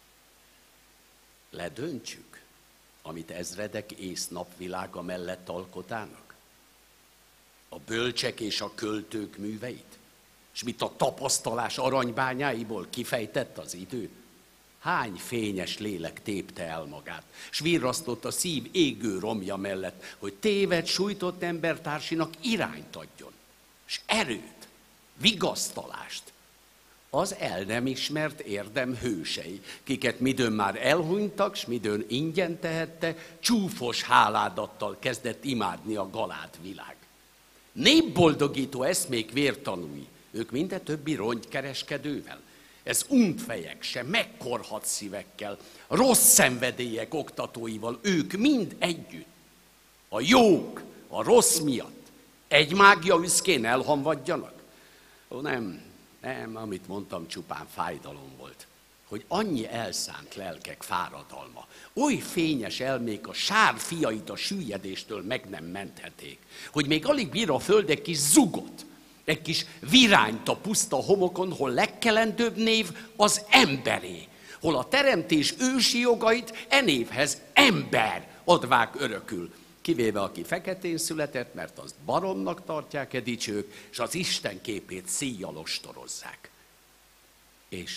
Speaker 4: ledöntsük, amit ezredek ész-nap világa mellett alkotának? A bölcsek és a költők műveit? És mit a tapasztalás aranybányáiból kifejtett az idő? Hány fényes lélek tépte el magát, s virrasztott a szív égő romja mellett, hogy téved sújtott embertársinak irányt adjon, s erőt, vigasztalást. Az el nem ismert érdem hősei, kiket midőn már elhunytak, s midőn ingyen tehette, csúfos háládattal kezdett imádni a galád világ. Népboldogító eszmék vértanúi, ők minden többi rongykereskedővel. Ez untfejek se, megkorhadt szívekkel, rossz szenvedélyek oktatóival, ők mind együtt. A jók, a rossz miatt egy mágia üszkén elhamvadjanak? Ó, nem, amit mondtam, csupán fájdalom volt, hogy annyi elszánt lelkek fáradalma, oly fényes elmék a sár fiait a süllyedéstől meg nem mentheték, hogy még alig bír a föld egy kis zugot, egy kis virányt a puszta homokon, hol legkelendőbb név az emberé, hol a teremtés ősi jogait névhez ember advák örökül, kivéve aki feketén született, mert azt baromnak tartják dicsők, és az Isten képét szíjjal ostorozzák. És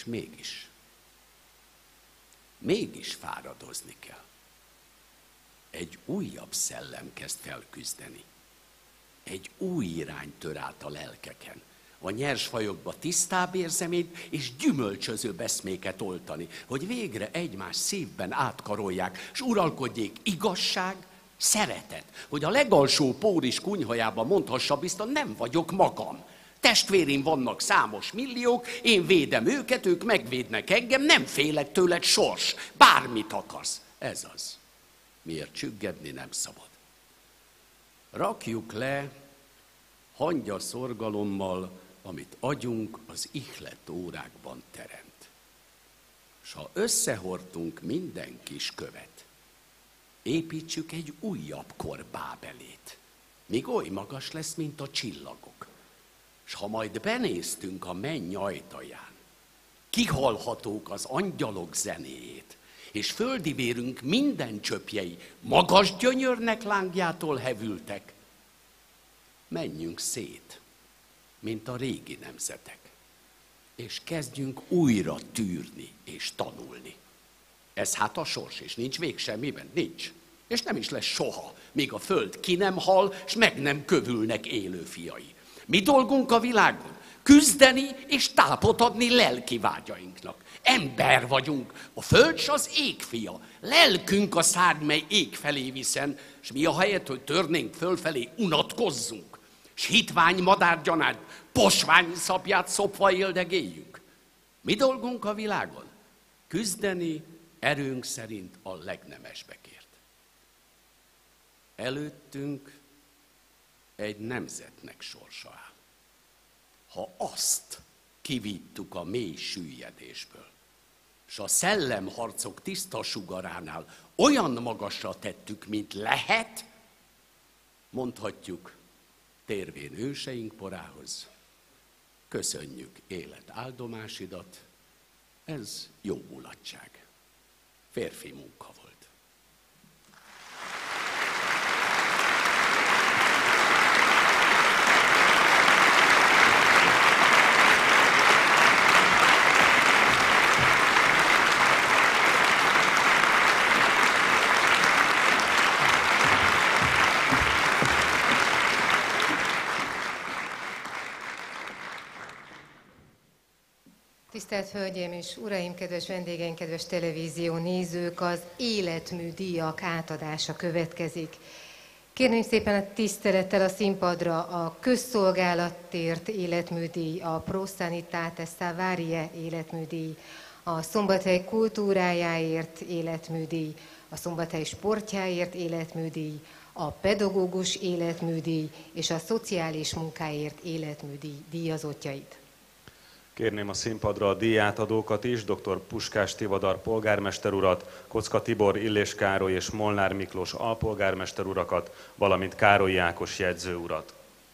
Speaker 4: mégis fáradozni kell. Egy újabb szellem kezd felküzdeni. Egy új irány tör át a lelkeken. A nyers fajokba tisztább érzeményt és gyümölcsözőbb eszméket oltani, hogy végre egymás szívben átkarolják, s uralkodjék igazság, szeretet, hogy a legalsó pór is kunyhajában mondhassa biztos, nem vagyok magam. Testvérim vannak számos milliók, én védem őket, ők megvédnek engem, nem félek tőled sors, bármit akarsz. Ez az. Miért csüggedni nem szabad. Rakjuk le hangya szorgalommal, amit agyunk az ihlet órákban teremt. S ha összehordtunk minden kis követ, építsük egy újabb kor Bábelét, míg oly magas lesz, mint a csillagok. S ha majd benéztünk a menny ajtaján, kihallhatók az angyalok zenéjét, és földi vérünk minden csöpjei magas gyönyörnek lángjától hevültek, menjünk szét, mint a régi nemzetek, és kezdjünk újra tűrni és tanulni. Ez hát a sors, és nincs vég semmiben, nincs. És nem is lesz soha, míg a föld ki nem hal, és meg nem kövülnek élő fiai. Mi dolgunk a világon? Küzdeni és tápot adni lelki vágyainknak. Ember vagyunk, a föld s az ég fia. Lelkünk a szárny, mely ég felé viszen, és mi a helyet, hogy törnénk fölfelé, unatkozzunk, s hitvány madárgyanát, posvány szapját szopva éldegéljünk. Mi dolgunk a világon? Küzdeni erőnk szerint a legnemesbekért. Előttünk egy nemzetnek sorsa áll. Ha azt kivittük a mély süllyedésből, s a szellemharcok tiszta sugaránál olyan magasra tettük, mint lehet, mondhatjuk, térvén őseink porához, köszönjük élet áldomásidat, ez jó mulatság, férfi munka volt.
Speaker 1: Tisztelt Hölgyeim és Uraim, kedves vendégeink, kedves televízió nézők, az életműdíjak átadása következik. Kérném szépen a tisztelettel a színpadra a közszolgálatért életműdíj, a Pro Sanitate Savarie életműdíj, a Szombathely kultúrájáért életműdíj, a Szombathely sportjáért életműdíj, a pedagógus életműdíj és a szociális munkáért életműdíj díjazottjait.
Speaker 2: Kérném a színpadra a díjátadókat is, dr. Puskás Tivadar polgármester urat, Kocka Tibor, Illés Károly és Molnár Miklós alpolgármester urakat, valamint Károly Ákos jegyző urat.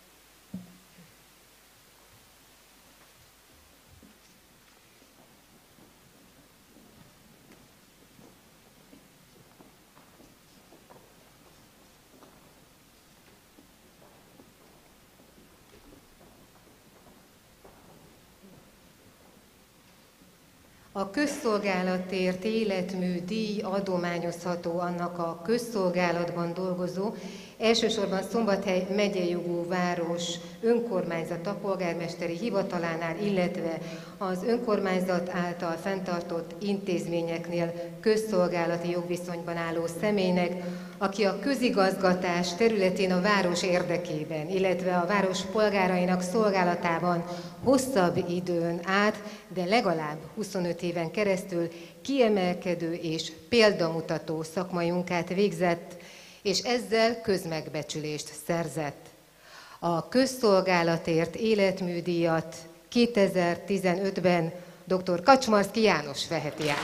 Speaker 1: A közszolgálatért életműdíj adományozható annak a közszolgálatban dolgozó, elsősorban Szombathely megyei jogú város önkormányzata polgármesteri hivatalánál, illetve az önkormányzat által fenntartott intézményeknél közszolgálati jogviszonyban álló személynek, aki a közigazgatás területén a város érdekében, illetve a város polgárainak szolgálatában hosszabb időn át, de legalább 25 éven keresztül kiemelkedő és példamutató szakmai munkát végzett, és ezzel közmegbecsülést szerzett. A közszolgálatért életműdíjat 2015-ben dr. Kacsmarszky János veheti át.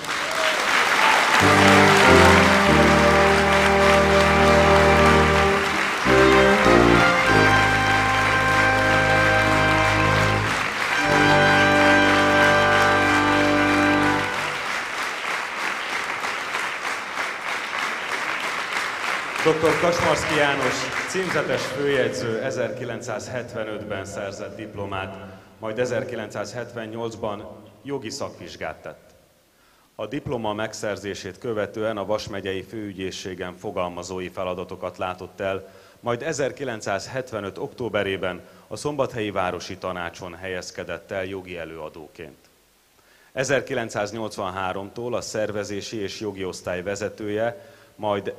Speaker 2: Dr. Kacsmarszky János címzetes főjegyző 1975-ben szerzett diplomát, majd 1978-ban jogi szakvizsgát tett. A diploma megszerzését követően a Vas megyei főügyészségen fogalmazói feladatokat látott el, majd 1975. októberében a Szombathelyi Városi Tanácson helyezkedett el jogi előadóként. 1983-tól a szervezési és jogi osztály vezetője, majd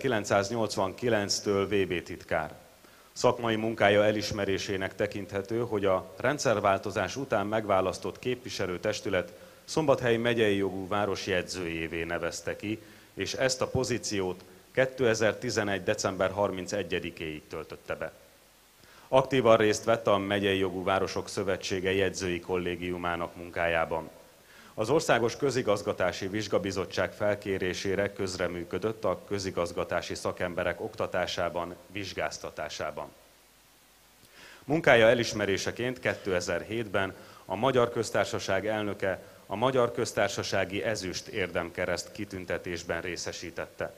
Speaker 2: 1989-től VB titkár. Szakmai munkája elismerésének tekinthető, hogy a rendszerváltozás után megválasztott képviselőtestület Szombathely megyei jogú város jegyzőjévé nevezte ki, és ezt a pozíciót 2011. december 31-éig töltötte be. Aktívan részt vett a Megyei Jogú Városok Szövetsége jegyzői kollégiumának munkájában. Az Országos Közigazgatási Vizsgabizottság felkérésére közreműködött a közigazgatási szakemberek oktatásában, vizsgáztatásában. Munkája elismeréseként 2007-ben a Magyar Köztársaság elnöke a Magyar Köztársasági Ezüst Érdemkereszt kitüntetésben részesítette.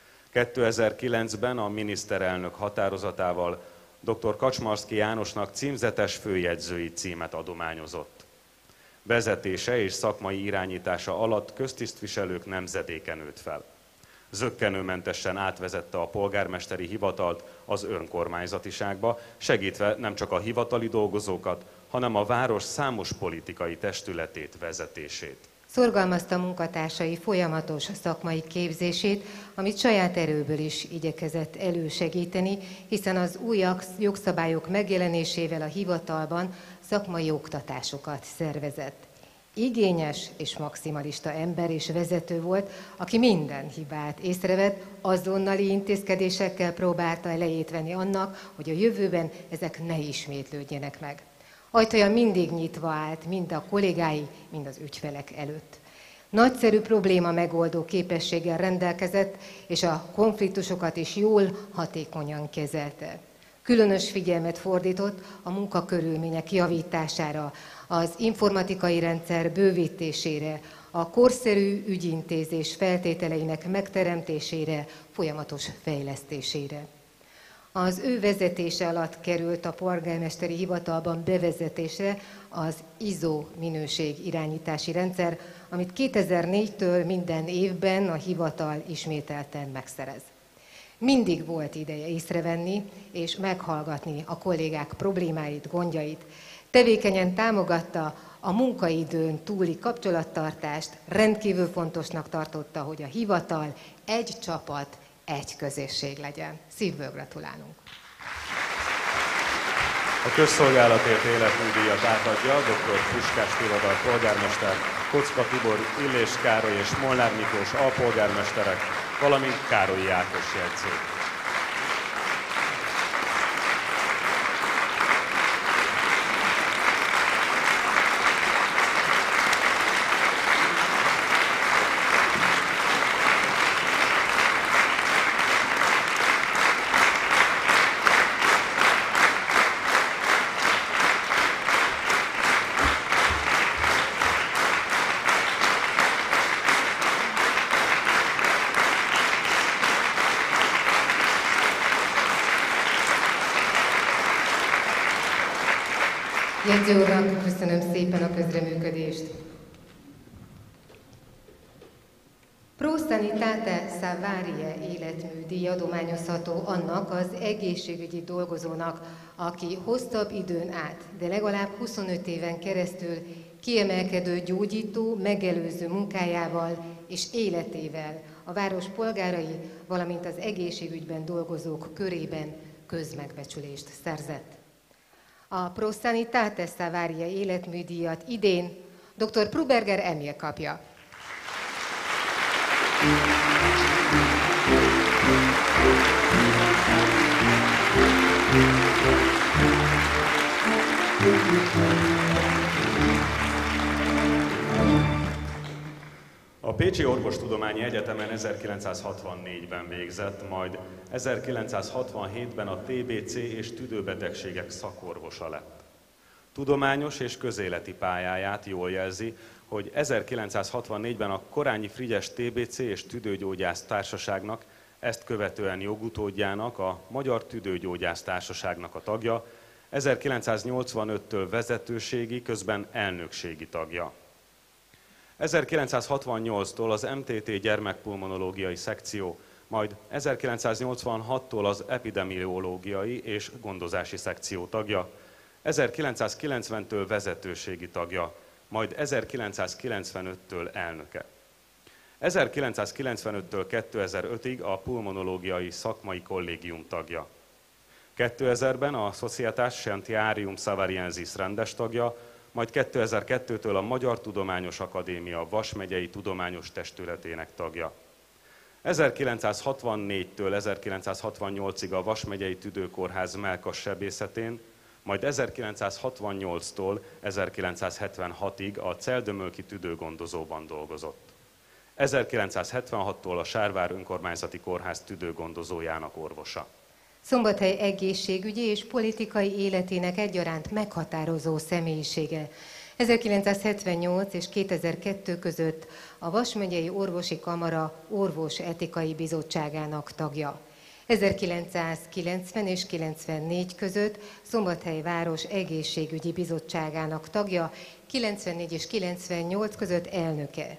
Speaker 2: 2009-ben a miniszterelnök határozatával dr. Kacsmarszky Jánosnak címzetes főjegyzői címet adományozott. Vezetése és szakmai irányítása alatt köztisztviselők nemzedéke nőtt fel. Zökkenőmentesen átvezette a polgármesteri hivatalt az önkormányzatiságba, segítve nem csak a hivatali dolgozókat, hanem a város számos politikai testületét, vezetését.
Speaker 1: Szorgalmazta munkatársai folyamatos szakmai képzését, amit saját erőből is igyekezett elősegíteni, hiszen az új jogszabályok megjelenésével a hivatalban szakmai oktatásokat szervezett. Igényes és maximalista ember és vezető volt, aki minden hibát észrevett, azonnali intézkedésekkel próbálta elejét venni annak, hogy a jövőben ezek ne ismétlődjenek meg. Ajtaja mindig nyitva állt, mind a kollégái, mind az ügyfelek előtt. Nagyszerű probléma megoldó képességgel rendelkezett, és a konfliktusokat is jól, hatékonyan kezelte. Különös figyelmet fordított a munkakörülmények javítására, az informatikai rendszer bővítésére, a korszerű ügyintézés feltételeinek megteremtésére, folyamatos fejlesztésére. Az ő vezetése alatt került a polgármesteri hivatalban bevezetésre az ISO minőség irányítási rendszer, amit 2004-től minden évben a hivatal ismételten megszerez. Mindig volt ideje észrevenni és meghallgatni a kollégák problémáit, gondjait. Tevékenyen támogatta a munkaidőn túli kapcsolattartást, rendkívül fontosnak tartotta, hogy a hivatal egy csapat, egy közösség legyen. Szívből gratulálunk!
Speaker 2: A közszolgálatért életműdíjat átadja dr. Puskás Tivadar polgármester, Kocka Tibor, Illés Károly és Molnár Miklós alpolgármesterek, valamint Károlyi Ákos jegyző.
Speaker 1: Jegyző urak, köszönöm szépen a közreműködést. Pro Sanitate Savarie életműdíj adományozható annak az egészségügyi dolgozónak, aki hosszabb időn át, de legalább 25 éven keresztül kiemelkedő gyógyító, megelőző munkájával és életével a város polgárai, valamint az egészségügyben dolgozók körében közmegbecsülést szerzett. A Pro Sanitate Savarie életműdíjat idén dr. Pruberger Emil kapja.
Speaker 2: A Pécsi Orvostudományi Egyetemen 1964-ben végzett, majd 1967-ben a TBC és tüdőbetegségek szakorvosa lett. Tudományos és közéleti pályáját jól jelzi, hogy 1964-ben a Korányi Frigyes TBC és Tüdőgyógyász Társaságnak, ezt követően jogutódjának, a Magyar Tüdőgyógyász Társaságnak a tagja, 1985-től vezetőségi, közben elnökségi tagja. 1968-tól az MTT gyermekpulmonológiai szekció, majd 1986-tól az epidemiológiai és gondozási szekció tagja, 1990-től vezetőségi tagja, majd 1995-től elnöke. 1995-től 2005-ig a pulmonológiai szakmai kollégium tagja. 2000-ben a Societas Scientiarum Savariensis rendes tagja, majd 2002-től a Magyar Tudományos Akadémia Vas megyei tudományos testületének tagja. 1964-től 1968-ig a Vas megyei tüdőkórház mellkas sebészetén, majd 1968-tól 1976-ig a Celdömölki tüdőgondozóban dolgozott. 1976-tól a Sárvár önkormányzati kórház tüdőgondozójának orvosa.
Speaker 1: Szombathely egészségügyi és politikai életének egyaránt meghatározó személyisége. 1978 és 2002 között a Vas megyei orvosi kamara orvos etikai bizottságának tagja. 1990 és 94 között Szombathely város egészségügyi bizottságának tagja, 94 és 98 között elnöke.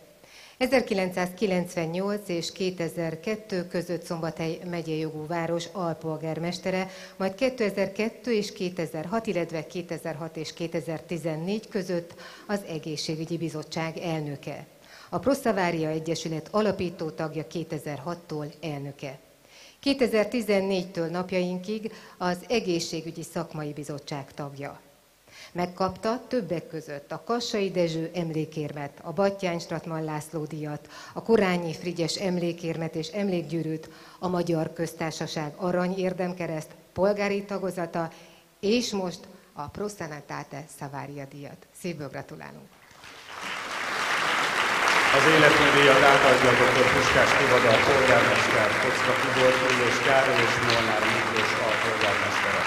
Speaker 1: 1998 és 2002 között Szombathely megyei jogú város alpolgármestere, majd 2002 és 2006, illetve 2006 és 2014 között az egészségügyi bizottság elnöke. A Pro Savaria Egyesület alapító tagja, 2006-tól elnöke. 2014-től napjainkig az egészségügyi szakmai bizottság tagja. Megkapta többek között a Kassai Dezső emlékérmet, a Batthyány Stratman László díjat, a Korányi Frigyes emlékérmet és emlékgyűrűt, a Magyar Köztársaság Arany Érdemkereszt polgári tagozata, és most a Pro Sanitate Savaria díjat. Szívből gratulálunk!
Speaker 2: Az életműdíjat átadja dr. Puskás Tivadar polgármester, Kocka Tibor, Illés Károly és Molnár Miklós alpolgármesterek.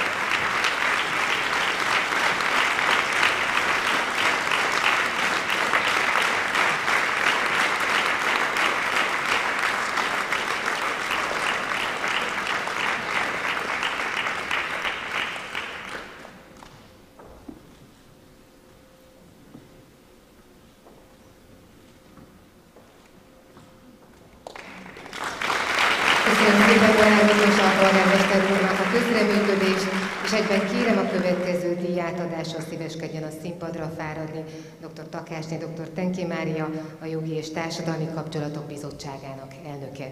Speaker 1: Köszönöm szépen Balázs és a polgármester úrnak a közreműködést, és egyben kérem a következő díjátadással szíveskedjen a színpadra fáradni dr. Takásné, dr. Tenki Mária, a Jogi és Társadalmi Kapcsolatok Bizottságának elnöke.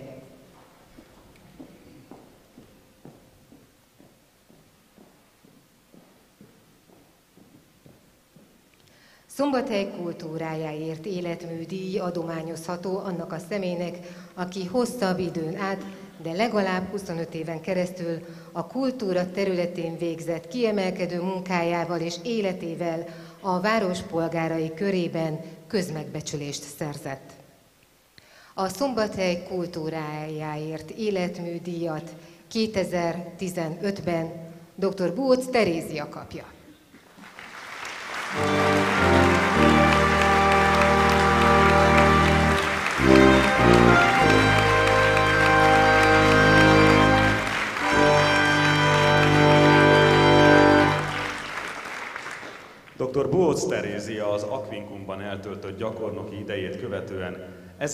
Speaker 1: Szombathely kultúrájáért életmű díj adományozható annak a személynek, aki hosszabb időn át, de legalább 25 éven keresztül a kultúra területén végzett kiemelkedő munkájával és életével a város polgárai körében közmegbecsülést szerzett. A Szombathely kultúrájáért életmű díjat 2015-ben dr. Bóc Terézia kapja.
Speaker 2: Dr. Bóc Terézia az Aquincumban eltöltött gyakornoki idejét követően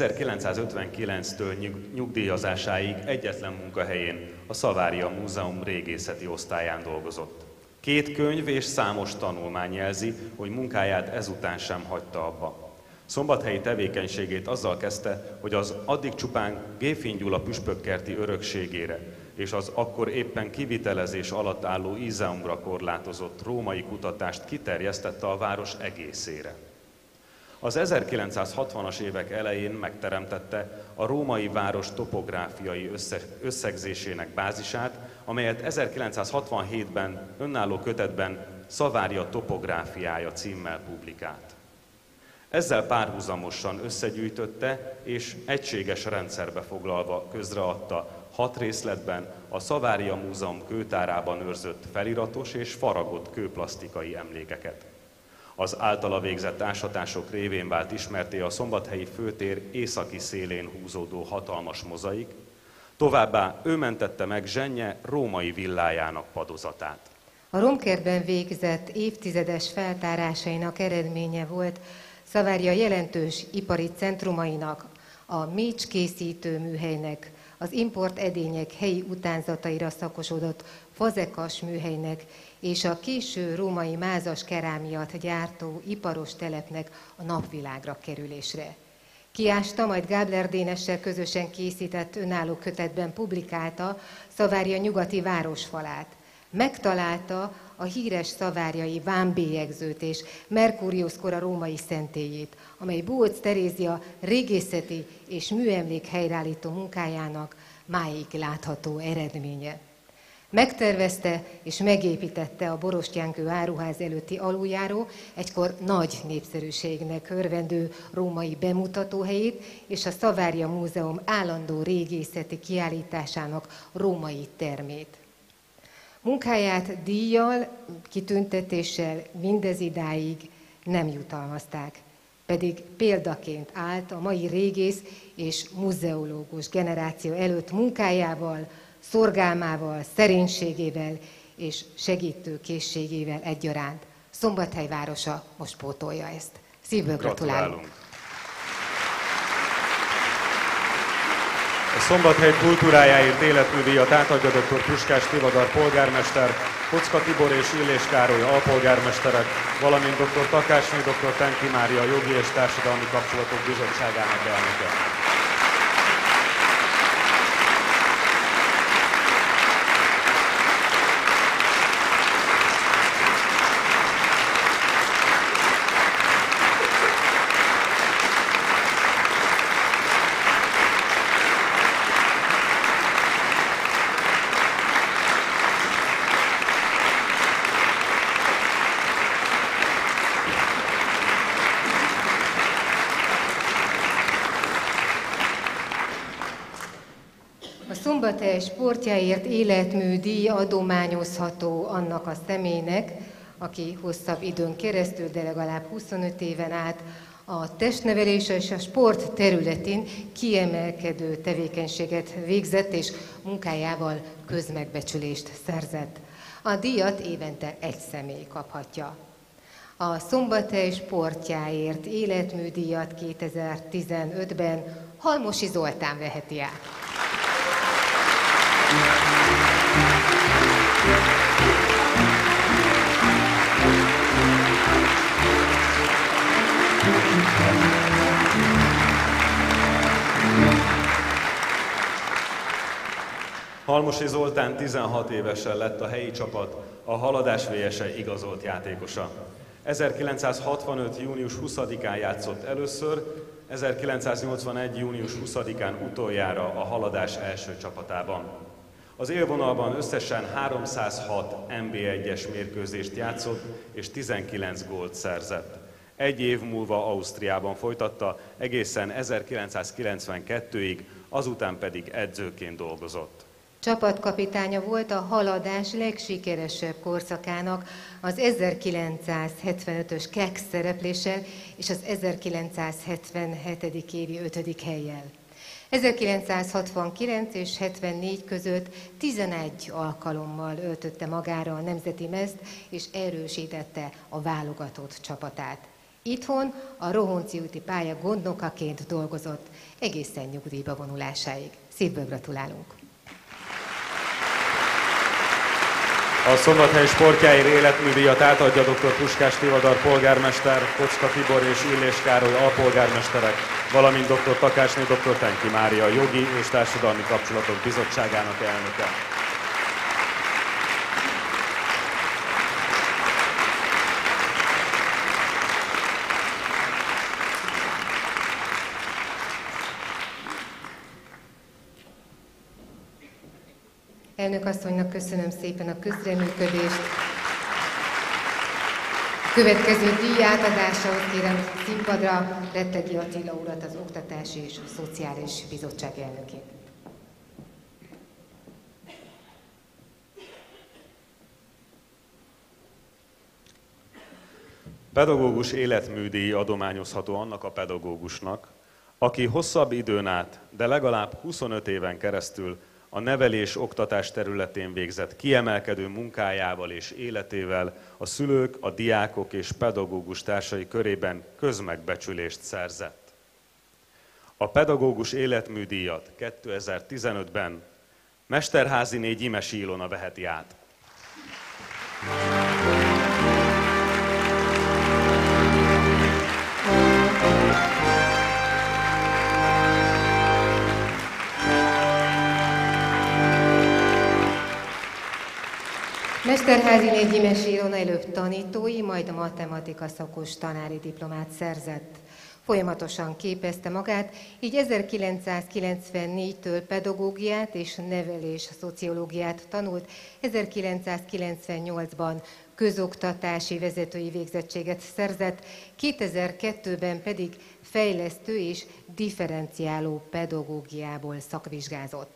Speaker 2: 1959-től nyugdíjazásáig egyetlen munkahelyén, a Savaria Múzeum régészeti osztályán dolgozott. 2 könyv és számos tanulmány jelzi, hogy munkáját ezután sem hagyta abba. Szombathelyi tevékenységét azzal kezdte, hogy az addig csupán Géfény Gyula püspökkerti örökségére és az akkor éppen kivitelezés alatt álló Izeumra korlátozott római kutatást kiterjesztette a város egészére. Az 1960-as évek elején megteremtette a római város topográfiai összegzésének bázisát, amelyet 1967-ben önálló kötetben Savaria topográfiája címmel publikált. Ezzel párhuzamosan összegyűjtötte és egységes rendszerbe foglalva közreadta 6 részletben a Savaria Múzeum kőtárában őrzött feliratos és faragott kőplasztikai emlékeket. Az általa végzett ásatások révén vált ismertté a szombathelyi főtér északi szélén húzódó hatalmas mozaik, továbbá ő mentette meg zsennye római villájának padozatát.
Speaker 1: A Romkertben végzett évtizedes feltárásainak eredménye volt Savaria jelentős ipari centrumainak, a mécskészítő műhelynek, az import edények helyi utánzataira szakosodott Fazekas műhelynek és a késő római mázas kerámiát gyártó iparos telepnek a napvilágra kerülésre. Kiásta, majd Gábler Dénessel közösen készített önálló kötetben publikálta Savaria nyugati városfalát. Megtalálta a híres szaváriai vámbélyegzőt és Mercurius kora római szentélyét, amely Bóc Terézia régészeti és műemlék helyreállító munkájának máig látható eredménye. Megtervezte és megépítette a Borostyánkő áruház előtti aluljáró, egykor nagy népszerűségnek örvendő római bemutatóhelyét és a Savaria Múzeum állandó régészeti kiállításának római termét. Munkáját díjjal, kitüntetéssel mindezidáig nem jutalmazták, pedig példaként állt a mai régész és muzeológus generáció előtt munkájával, szorgalmával, szerénységével és segítőkészségével egyaránt. Szombathely városa most pótolja ezt. Szívből gratulálunk!
Speaker 2: A Szombathely kultúrájáért életműdíjat átadja dr. Puskás Tivadar polgármester, Kocka Tibor és Illés Károly alpolgármesterek, valamint dr. Takásné, dr. Tenki Mária Jogi és Társadalmi Kapcsolatok Bizottságának elnöke.
Speaker 1: Szombathely sportjáért életmű díj adományozható annak a személynek, aki hosszabb időn keresztül, de legalább 25 éven át a testnevelés és a sport területén kiemelkedő tevékenységet végzett, és munkájával közmegbecsülést szerzett. A díjat évente egy személy kaphatja. A Szombathely sportjáért életműdíjat 2015-ben Halmosi Zoltán veheti át.
Speaker 2: Halmosi Zoltán 16 évesen lett a helyi csapat a Haladás VS-e igazolt játékosa. 1965. június 20-án játszott először, 1981. június 20-án utoljára a Haladás első csapatában. Az élvonalban összesen 306 NB1-es mérkőzést játszott és 19 gólt szerzett. Egy év múlva Ausztriában folytatta, egészen 1992-ig, azután pedig edzőként dolgozott.
Speaker 1: Csapatkapitánya volt a Haladás legsikeresebb korszakának az 1975-ös KEX szerepléssel és az 1977. évi 5. hellyel. 1969 és 74 között 11 alkalommal öltötte magára a nemzeti mezt, és erősítette a válogatott csapatát. Itthon a Rohonci úti pálya gondnokaként dolgozott egészen nyugdíjba vonulásáig. Szívből gratulálunk!
Speaker 2: A Szombathely Sportjáért életműdíjat átadja dr. Puskás Tivadar polgármester, Kocska Tibor és Illés Károly alpolgármesterek, valamint dr. Takácsné dr. Tenki Mária, Jogi és Társadalmi Kapcsolatok Bizottságának elnöke.
Speaker 1: Elnök asszonynak köszönöm szépen a közreműködést. Következő díj átadásához kérem színpadra Rettegi Attila urat, az Oktatási és Szociális Bizottság elnökét.
Speaker 2: Pedagógus életműdíj adományozható annak a pedagógusnak, aki hosszabb időn át, de legalább 25 éven keresztül a nevelés-oktatás területén végzett kiemelkedő munkájával és életével a szülők, a diákok és pedagógus társai körében közmegbecsülést szerzett. A pedagógus életműdíjat 2015-ben Mesterháziné Gyimesi Ilona veheti át.
Speaker 1: Mesterháziné Gyimesi Ilona előbb tanítói, majd a matematika szakos tanári diplomát szerzett. Folyamatosan képezte magát, így 1994-től pedagógiát és nevelés szociológiát tanult, 1998-ban közoktatási vezetői végzettséget szerzett, 2002-ben pedig fejlesztő és differenciáló pedagógiából szakvizsgázott.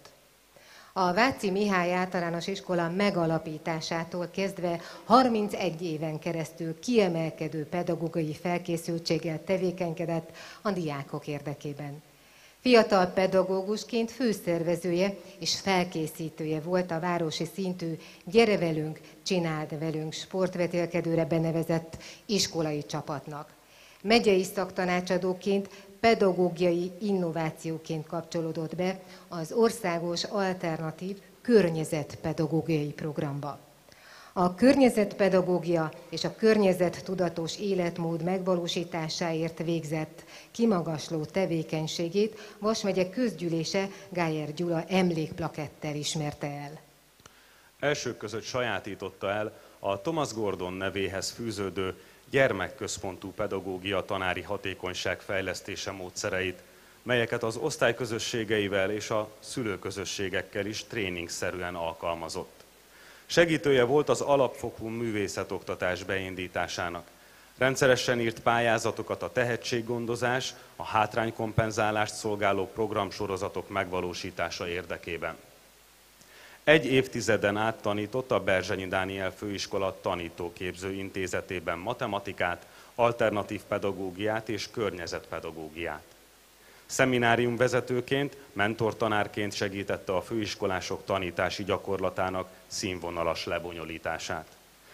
Speaker 1: A Váci Mihály Általános Iskola megalapításától kezdve 31 éven keresztül kiemelkedő pedagógiai felkészültséggel tevékenykedett a diákok érdekében. Fiatal pedagógusként főszervezője és felkészítője volt a városi szintű Gyere velünk, csináld velünk sportvetélkedőre benevezett iskolai csapatnak. Megyei szaktanácsadóként pedagógiai innovációként kapcsolódott be az országos alternatív környezetpedagógiai programba. A környezetpedagógia és a környezettudatos életmód megvalósításáért végzett kimagasló tevékenységét Vas megye közgyűlése Gájer Gyula emlékplakettel ismerte el.
Speaker 2: Elsők között sajátította el a Thomas Gordon nevéhez fűződő gyermekközpontú pedagógia tanári hatékonyság fejlesztése módszereit, melyeket az osztályközösségeivel és a szülőközösségekkel is tréningszerűen alkalmazott. Segítője volt az alapfokú művészetoktatás beindításának. Rendszeresen írt pályázatokat a tehetséggondozás, a hátránykompenzálást szolgáló programsorozatok megvalósítása érdekében. Egy évtizeden át tanított a Berzsenyi Dániel Főiskola Tanítóképző Intézetében matematikát, alternatív pedagógiát és környezetpedagógiát. Szemináriumvezetőként, mentortanárként segítette a főiskolások tanítási gyakorlatának színvonalas lebonyolítását.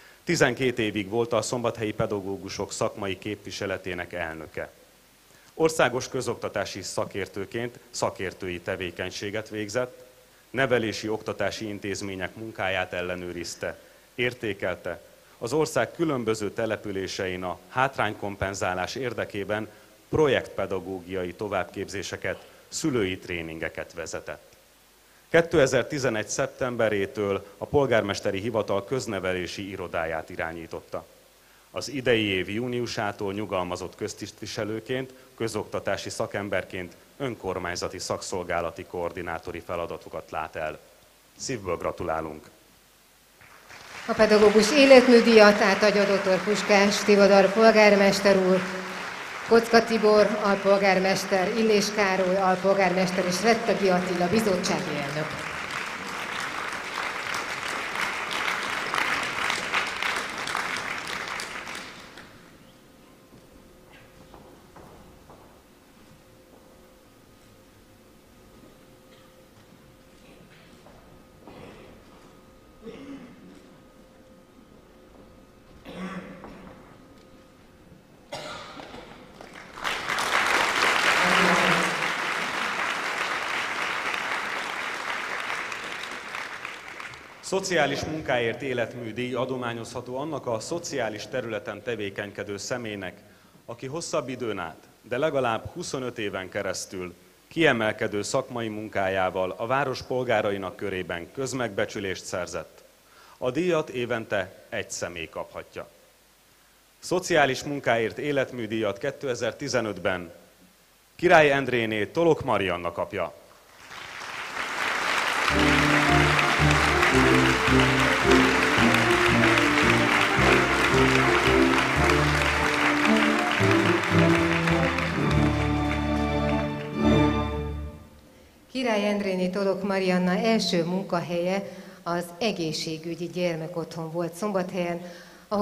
Speaker 2: 12 évig volt a szombathelyi pedagógusok szakmai képviseletének elnöke. Országos közoktatási szakértőként szakértői tevékenységet végzett, nevelési oktatási intézmények munkáját ellenőrizte, értékelte, az ország különböző településein a hátránykompenzálás érdekében projektpedagógiai továbbképzéseket, szülői tréningeket vezetett. 2011. szeptemberétől a polgármesteri hivatal köznevelési irodáját irányította. Az idei év júniusától nyugalmazott köztisztviselőként, közoktatási szakemberként önkormányzati szakszolgálati koordinátori feladatokat lát el. Szívből gratulálunk!
Speaker 1: A pedagógus életműdíjat átadja dr. Puskás Tivadar polgármester úr, Kocka Tibor alpolgármester, Illés Károly alpolgármester és Rettegi Attila bizottsági elnök.
Speaker 2: Szociális munkáért életműdíj adományozható annak a szociális területen tevékenykedő személynek, aki hosszabb időn át, de legalább 25 éven keresztül kiemelkedő szakmai munkájával a város polgárainak körében közmegbecsülést szerzett. A díjat évente egy személy kaphatja. Szociális munkáért életműdíjat 2015-ben Király Endréné Tolok Marianna kapja.
Speaker 1: Király Endréné Tolok Marianna első munkahelye az egészségügyi gyermekotthon volt Szombathelyen, ahol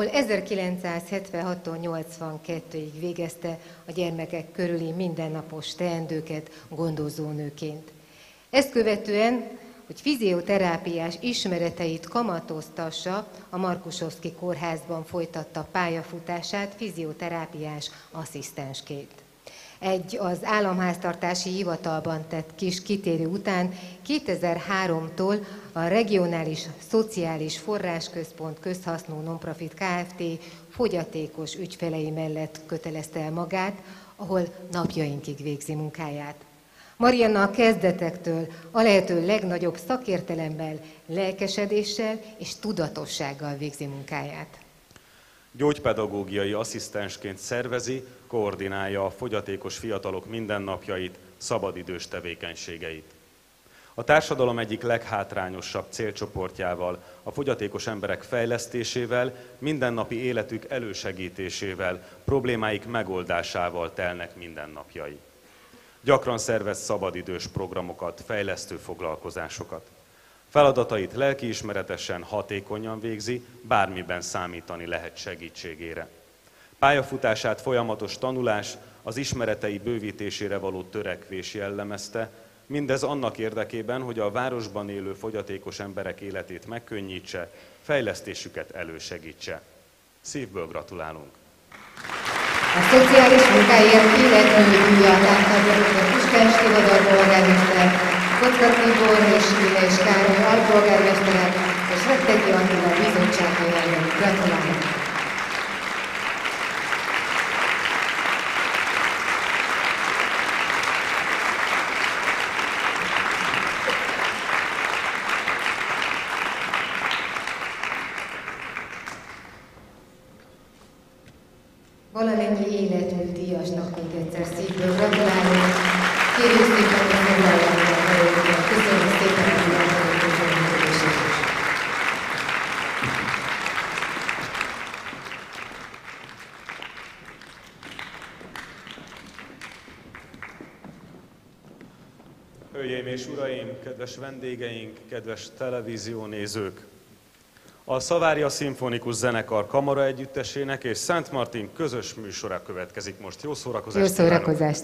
Speaker 1: 1976-tól 82-ig végezte a gyermekek körüli mindennapos teendőket gondozónőként. Ezt követően, hogy fizioterápiás ismereteit kamatoztassa, a Markusovszki kórházban folytatta pályafutását fizioterápiás asszisztensként. Az államháztartási hivatalban tett kis kitérő után 2003-tól a Regionális Szociális Forrásközpont közhasznú nonprofit Kft. Fogyatékos ügyfelei mellett kötelezte el magát, ahol napjainkig végzi munkáját. Marianna a kezdetektől a lehető legnagyobb szakértelemmel, lelkesedéssel és tudatossággal végzi munkáját.
Speaker 2: Gyógypedagógiai asszisztensként szervezi, koordinálja a fogyatékos fiatalok mindennapjait, szabadidős tevékenységeit. A társadalom egyik leghátrányosabb célcsoportjával, a fogyatékos emberek fejlesztésével, mindennapi életük elősegítésével, problémáik megoldásával telnek mindennapjai. Gyakran szervez szabadidős programokat, fejlesztő foglalkozásokat. Feladatait lelkiismeretesen, hatékonyan végzi, bármiben számítani lehet segítségére. Pályafutását folyamatos tanulás, az ismeretei bővítésére való törekvés jellemezte, mindez annak érdekében, hogy a városban élő fogyatékos emberek életét megkönnyítse, fejlesztésüket elősegítse. Szívből gratulálunk!
Speaker 1: A szociális munkáért életműdíjat átadja dr. Puskás Tivadar polgármester, Kocka Tibor és Illés Károly alpolgármesterek és Rettegi Attila bizottsági elnök. Gratulálunk! Valamennyi életműdíjasnak még egyszer szívből gratulálunk. Kérjük szépen, hogy foglaljanak a helyüket. Köszönjük szépen a figyelmet.
Speaker 2: Hölgyeim és uraim, kedves vendégeink, kedves televíziónézők! A Szavária Szimfonikus Zenekar Kamara Együttesének és Szent Martin közös műsora következik most. Jó szórakozást!
Speaker 1: Jó szórakozást!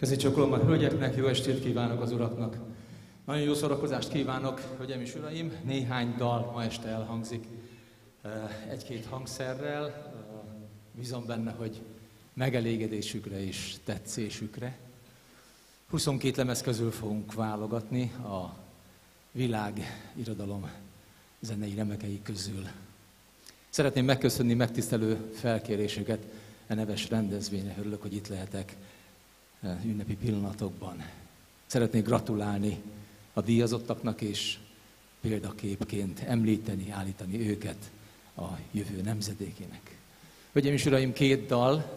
Speaker 5: Kezi csokolom a hölgyeknek, jó estét kívánok az uraknak. Nagyon jó szórakozást kívánok, hölgyeim és uraim. Néhány dal ma este elhangzik egy-két hangszerrel. Bízom benne, hogy megelégedésükre és tetszésükre. 22 lemez közül fogunk válogatni a világ irodalom zenei remekei közül. Szeretném megköszönni megtisztelő felkérésüket a neves rendezvényre. Örülök, hogy itt lehetek ünnepi pillanatokban. Szeretnék gratulálni a díjazottaknak, és példaképként említeni, állítani őket a jövő nemzedékének. Hölgyeim és uraim, 2 dal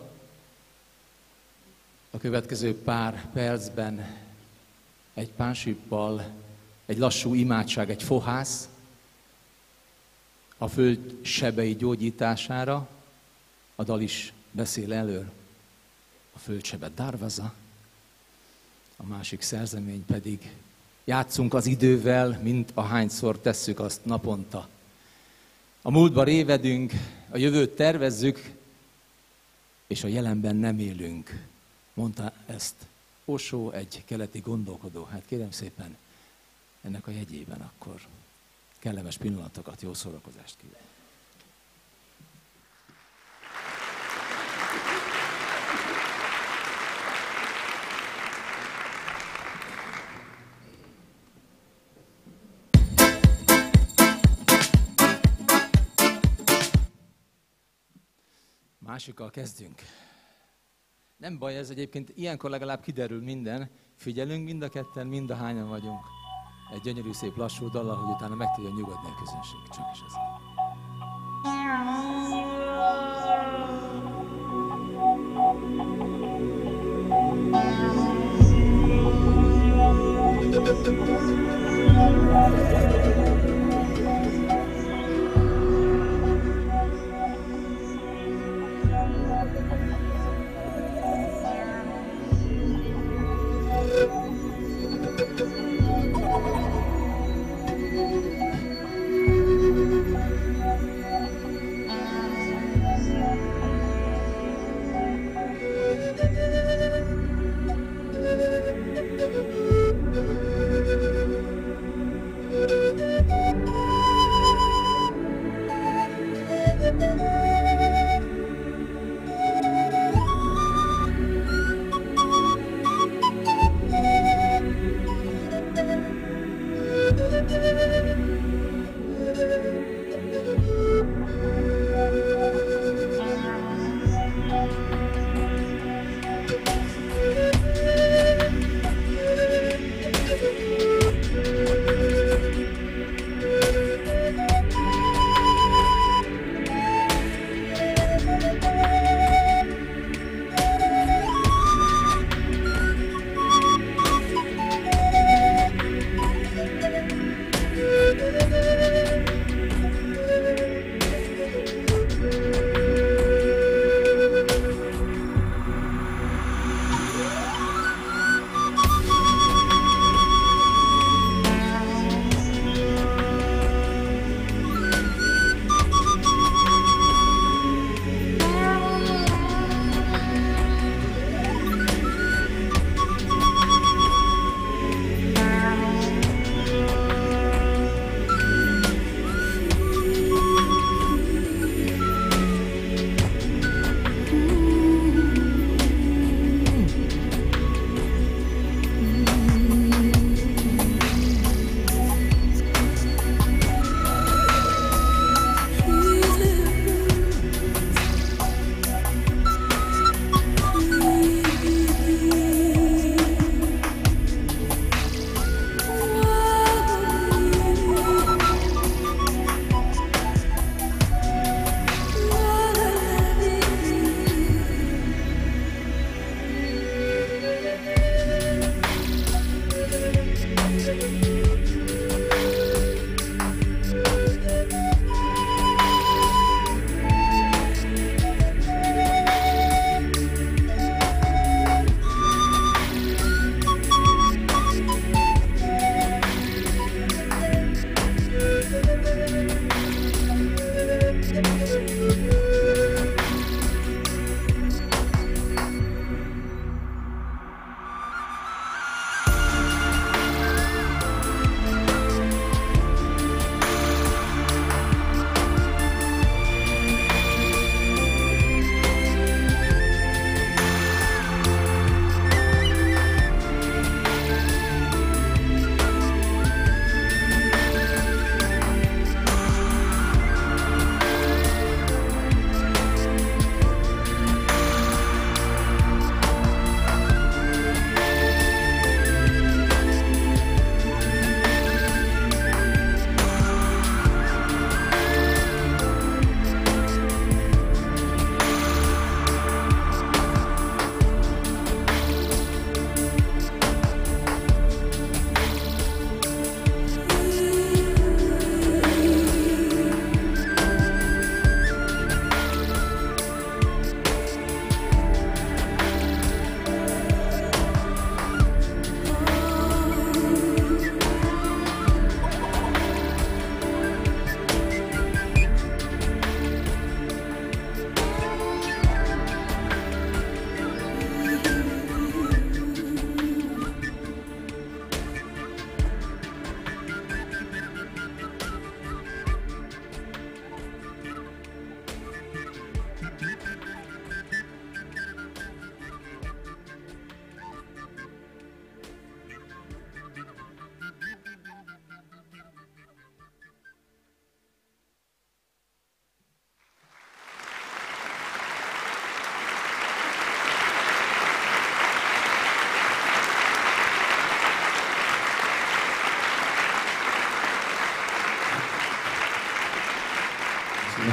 Speaker 5: a következő pár percben, egy pánsippal, egy lassú imádság, egy fohász a föld sebei gyógyítására. A dal is beszél elől a földsebet darvaza, a másik szerzemény pedig játszunk az idővel, mint ahányszor tesszük azt naponta. A múltba révedünk, a jövőt tervezzük, és a jelenben nem élünk. Mondta ezt Osho, egy keleti gondolkodó. Hát kérem szépen, ennek a jegyében akkor kellemes pillanatokat, jó szórakozást kívánok. Másikkal kezdünk. Nem baj ez egyébként, ilyenkor legalább kiderül minden. Figyelünk mind a ketten, mind a hányan vagyunk. Egy gyönyörű szép lassú dallal, hogy utána meg tudjon nyugodni a közönség. Csak is ez.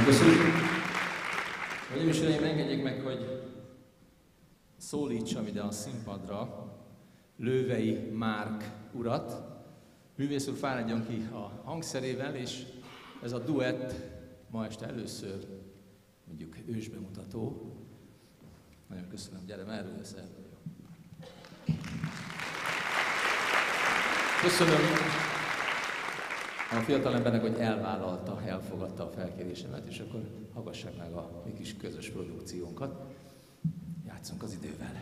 Speaker 5: Köszönjük. Hölgyeim és uraim, engedjék meg, hogy szólítsam ide a színpadra Lővei Márk urat. Művész úr fáradjon ki a hangszerével, és ez a duett ma este először mondjuk ősbemutató. Nagyon köszönöm, gyere merre össze. Köszönöm a fiatalembernek, hogy elvállalta, elfogadta a felkérésemet, és akkor hallgassák meg a mi kis közös produkciónkat. Játszunk az idővel.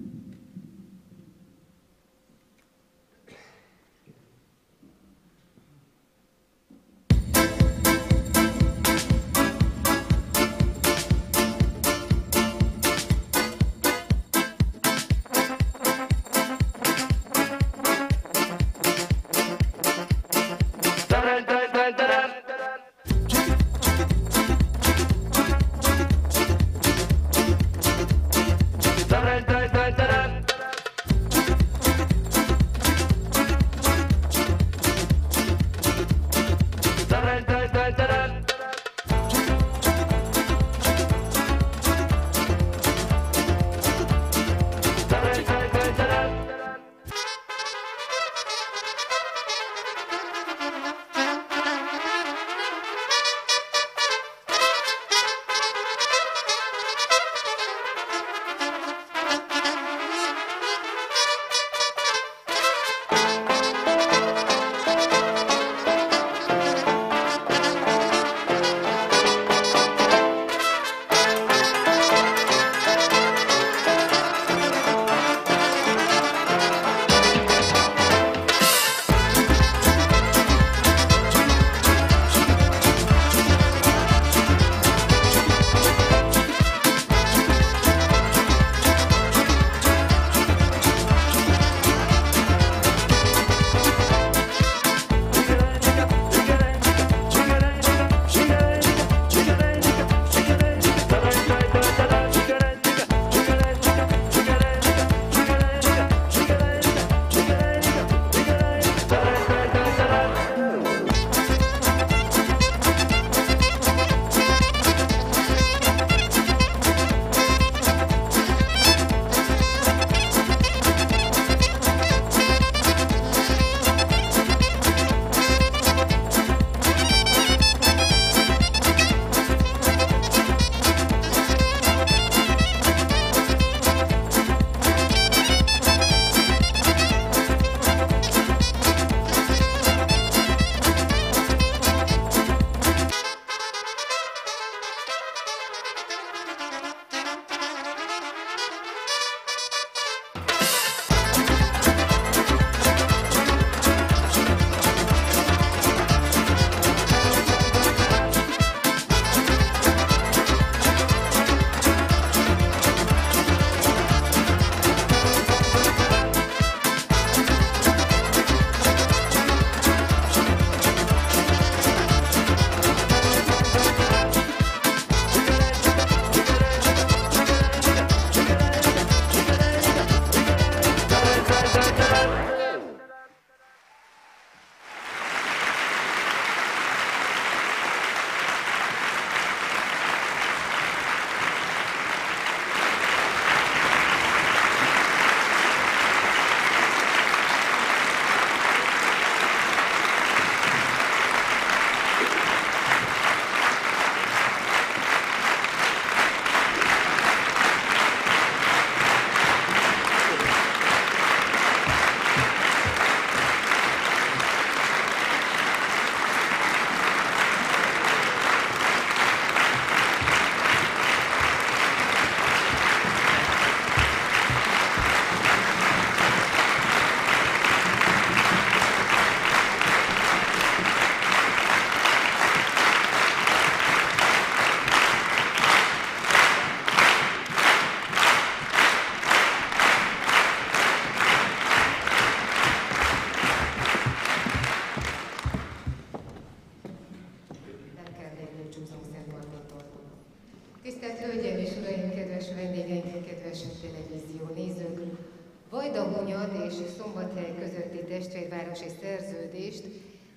Speaker 1: Tisztelt Hölgyeim és Uraim, kedves vendégeink, kedves televízió nézők! Vajdahunyad és Szombathely közötti testvérvárosi szerződést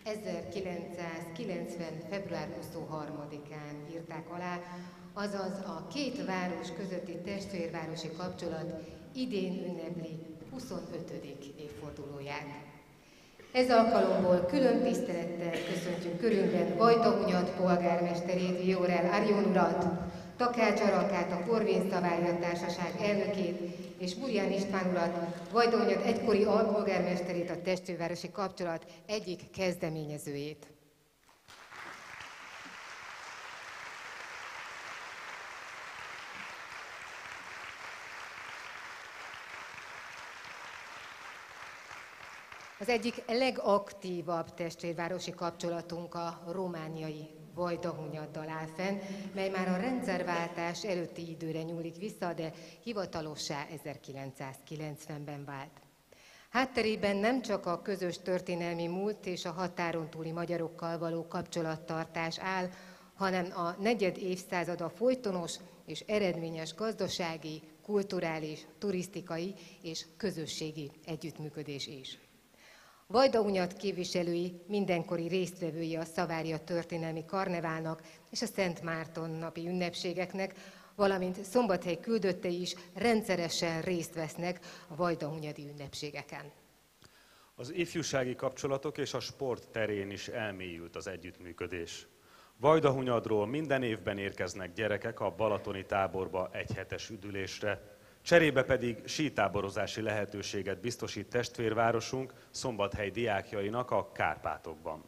Speaker 1: 1990. február 23-án írták alá, azaz a két város közötti testvérvárosi kapcsolat idén ünnepli 25. évfordulóját. Ez alkalomból külön tisztelettel köszöntjük körünkben Vajdahunyad polgármesterét, Viorel Arion urat, Takács Arankát, a Corvin Savaria Társaság elnökét, és Burján István urat, Vajdahunyad egykori alpolgármesterét, a testvérvárosi kapcsolat egyik kezdeményezőjét. Az egyik legaktívabb testvérvárosi kapcsolatunk a romániai Vajdahunyaddal áll fenn, mely már a rendszerváltás előtti időre nyúlik vissza, de hivatalossá 1990-ben vált. Hátterében nem csak a közös történelmi múlt és a határon túli magyarokkal való kapcsolattartás áll, hanem a negyed évszázada folytonos és eredményes gazdasági, kulturális, turisztikai és közösségi együttműködés is. Vajdahunyad képviselői mindenkori résztvevői a Savaria történelmi karneválnak és a Szent Márton napi ünnepségeknek, valamint Szombathely küldöttei is rendszeresen részt vesznek a vajdahunyadi ünnepségeken.
Speaker 2: Az ifjúsági kapcsolatok és a sport terén is elmélyült az együttműködés. Vajdahunyadról minden évben érkeznek gyerekek a balatoni táborba egyhetes üdülésre, cserébe pedig sítáborozási lehetőséget biztosít testvérvárosunk Szombathely diákjainak a Kárpátokban.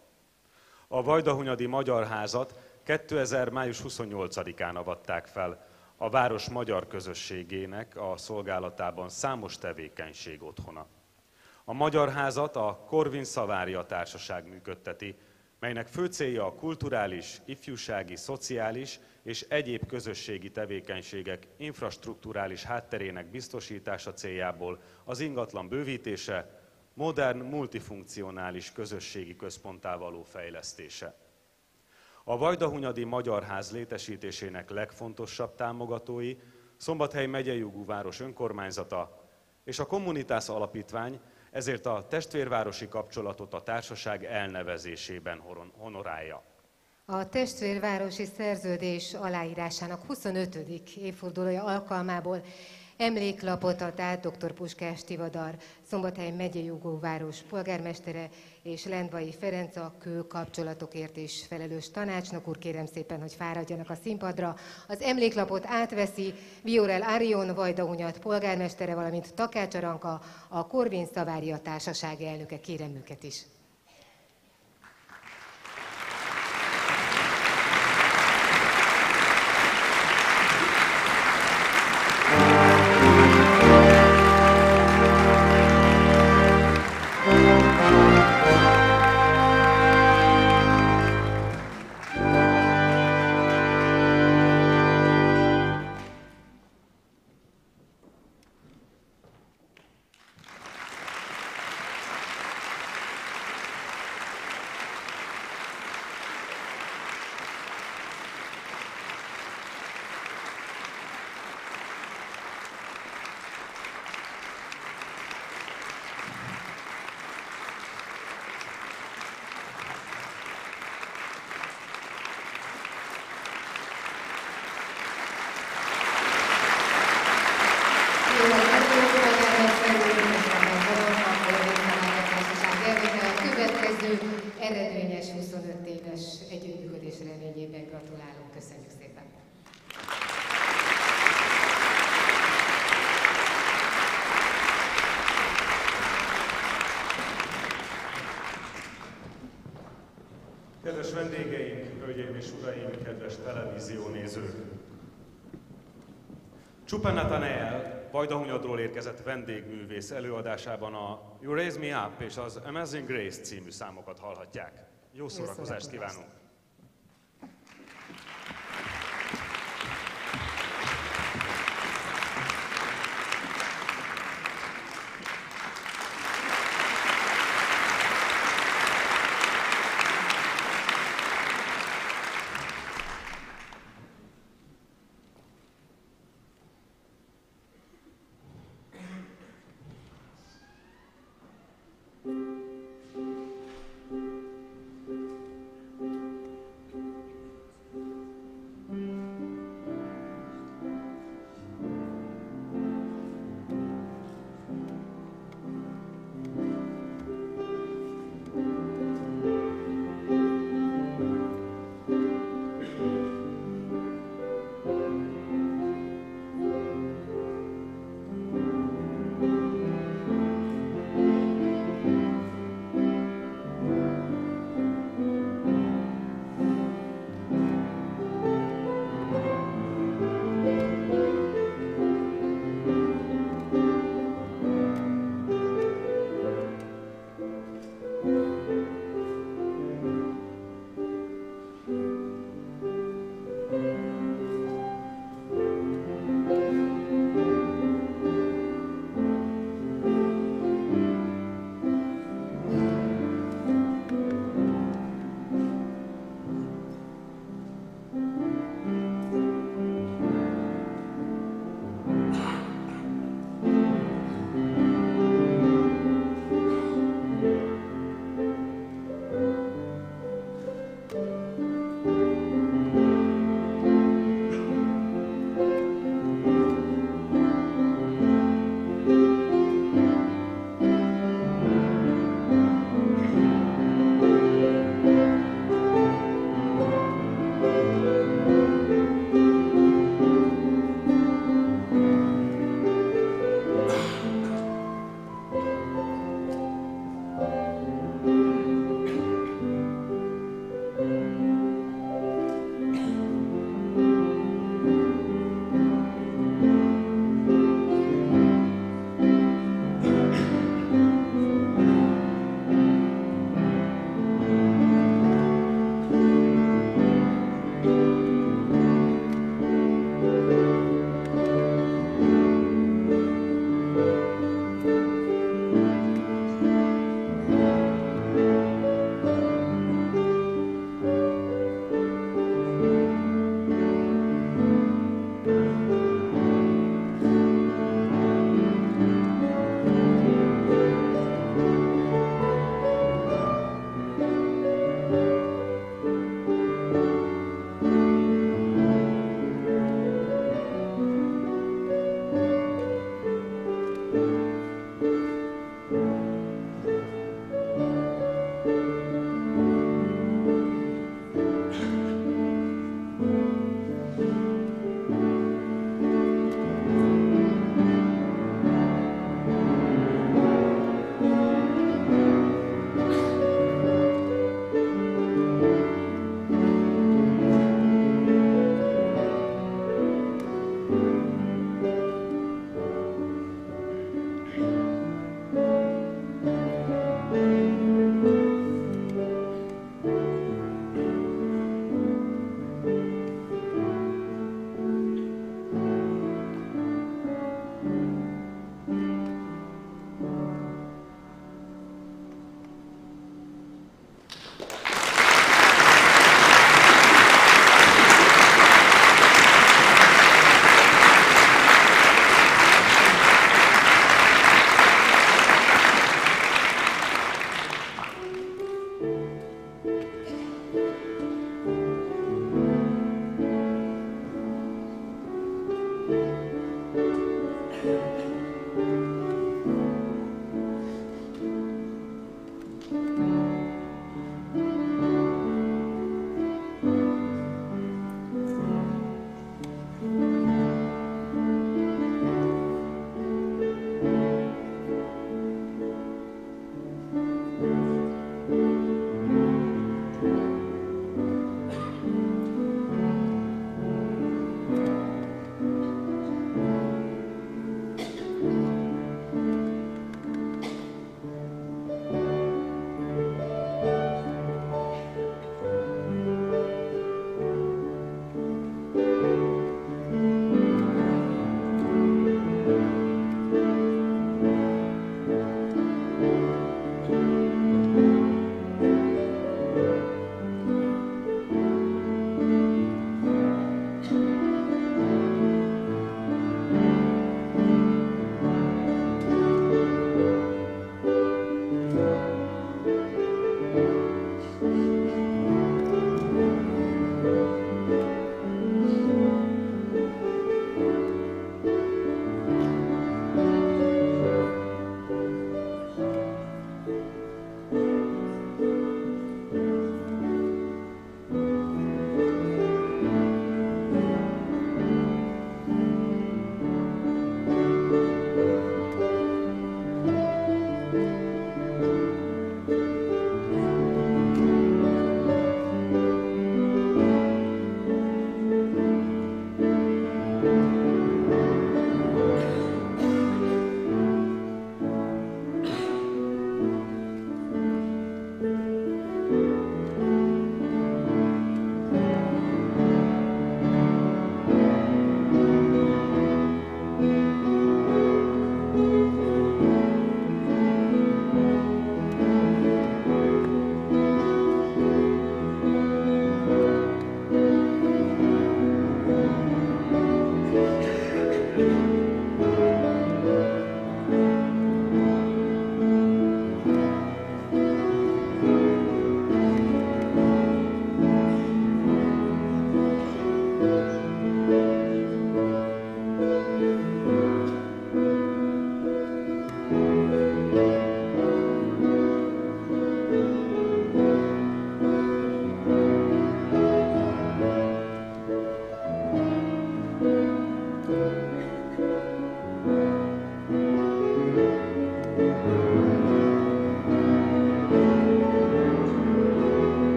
Speaker 2: A Vajdahunyadi Magyar Házat 2000. május 28-án avatták fel, a város magyar közösségének a szolgálatában számos tevékenység otthona. A Magyar Házat a Corvin Savaria Társaság működteti, melynek fő célja a kulturális, ifjúsági, szociális és egyéb közösségi tevékenységek infrastrukturális hátterének biztosítása céljából az ingatlan bővítése, modern, multifunkcionális közösségi központtá való fejlesztése. A Vajdahunyadi Magyar Ház létesítésének legfontosabb támogatói Szombathely megyejogú város önkormányzata és a Communitas Alapítvány, ezért a testvérvárosi kapcsolatot a társaság elnevezésében honorálja.
Speaker 1: A testvérvárosi szerződés aláírásának 25. évfordulója alkalmából emléklapot ad át dr. Puskás Tivadar, Szombathely megyejogú város polgármestere, és Lendvai Ferenc, a külkapcsolatokért is felelős tanácsnok úr. Kérem szépen, hogy fáradjanak a színpadra. Az emléklapot átveszi Viorel Arion, Vajdahunyad polgármestere, valamint Takács Aranka, a Corvin Savaria Társaság elnöke. Kérem őket is. Eredményes 25 éves együttműködés reményében gratulálunk. Köszönjük szépen!
Speaker 2: Kedves vendégeink, hölgyeim és uraim, kedves televíziónézők! Csupa Nathanael Vajdahunyadról érkezett vendégművész előadásában a You Raise Me Up és az Amazing Grace című számokat hallhatják. Jó szórakozást kívánunk!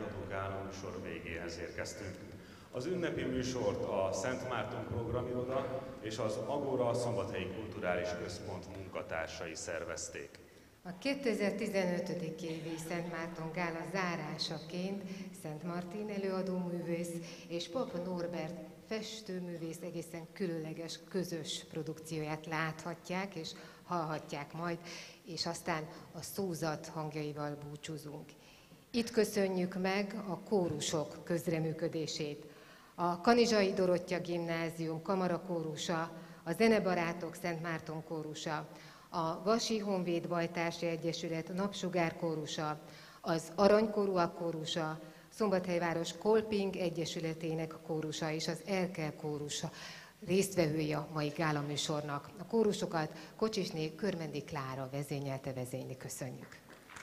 Speaker 2: bemutató gálaműsor végéhez érkeztünk. Az ünnepi műsort a Szent Márton Programiroda és az Agora Szombathelyi Kulturális Központ munkatársai szervezték.
Speaker 1: A 2015. évi Szent Márton gála zárásaként Szent Martin előadóművész és Pap Norbert festőművész egészen különleges közös produkcióját láthatják és hallhatják majd, és aztán a szózat hangjaival búcsúzunk. Itt köszönjük meg a kórusok közreműködését. A Kanizsai Dorottya Gimnázium kamarakórusa, a Zenebarátok Szent Márton kórusa, a Vasi Honvéd Bajtársi Egyesület Napsugár kórusa, az Aranykorúak kórusa, Szombathelyváros Kolping Egyesületének kórusa és az Erkel kórusa résztvevői a mai gálaműsornak. A kórusokat Kocsisné Körmendi Klára vezényelte, vezényli. Köszönjük!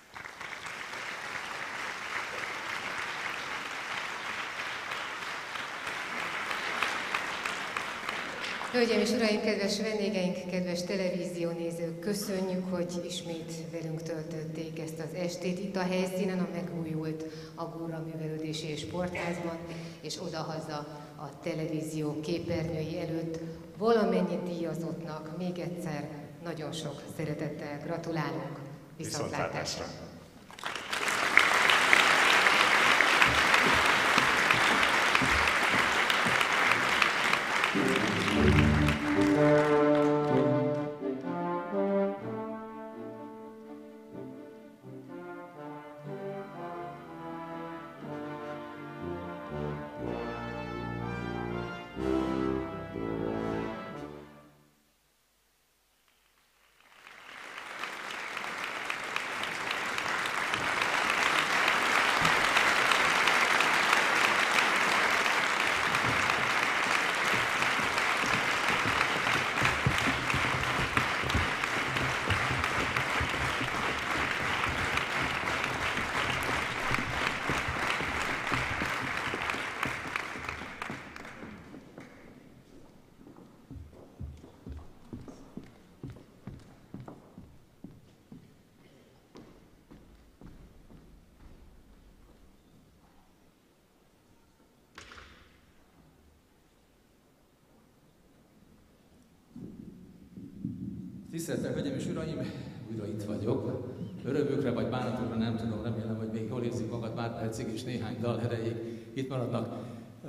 Speaker 1: Hölgyeim és uraim, kedves vendégeink, kedves televíziónézők, köszönjük, hogy ismét velünk töltötték ezt az estét itt a helyszínen, a megújult Agora Művelődési és Sportházban, és odahaza a televízió képernyői előtt. Valamennyi díjazottnak még egyszer nagyon sok szeretettel gratulálunk. Viszontlátásra!
Speaker 5: Tiszteltek, hölgyeim és uraim, újra itt vagyok. Örömükre vagy bánatokra nem tudom, remélem, hogy még jól érzik magad pár percig és néhány dal erejéig itt maradnak.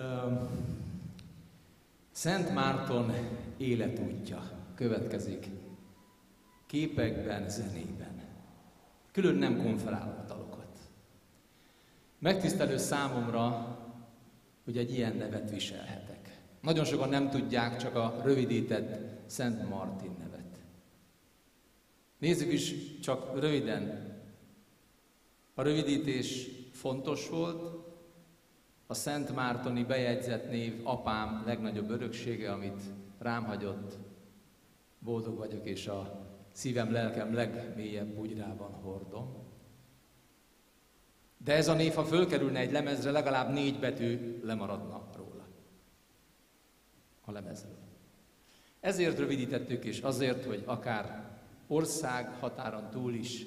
Speaker 5: Szent Márton életútja következik. Képekben, zenében. Külön nem konferálok dalokat. Megtisztelő számomra, hogy egy ilyen nevet viselhetek. Nagyon sokan nem tudják, csak a rövidített Szent Martin nevet. Nézzük is csak röviden. A rövidítés fontos volt, a Szent Mártoni bejegyzett név apám legnagyobb öröksége, amit rám hagyott. Boldog vagyok, és a szívem, lelkem legmélyebb bugyrában hordom. De ez a név, ha fölkerülne egy lemezre, legalább 4 betű lemaradna róla. A lemezről. Ezért rövidítettük, és azért, hogy akár ország határon túl is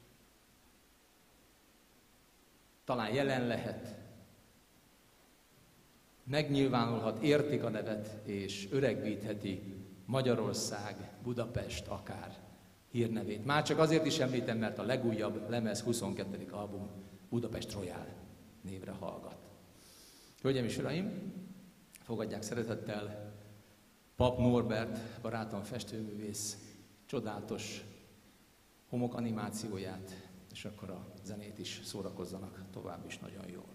Speaker 5: talán jelen lehet, megnyilvánulhat, értik a nevet, és öregbítheti Magyarország, Budapest akár hírnevét. Már csak azért is említem, mert a legújabb lemez 22. album Budapest Royal névre hallgat. Hölgyeim és uraim, fogadják szeretettel Pap Norbert, barátom festőművész, csodálatos homokanimációját, és akkor a zenét is szórakozzanak tovább is nagyon jól.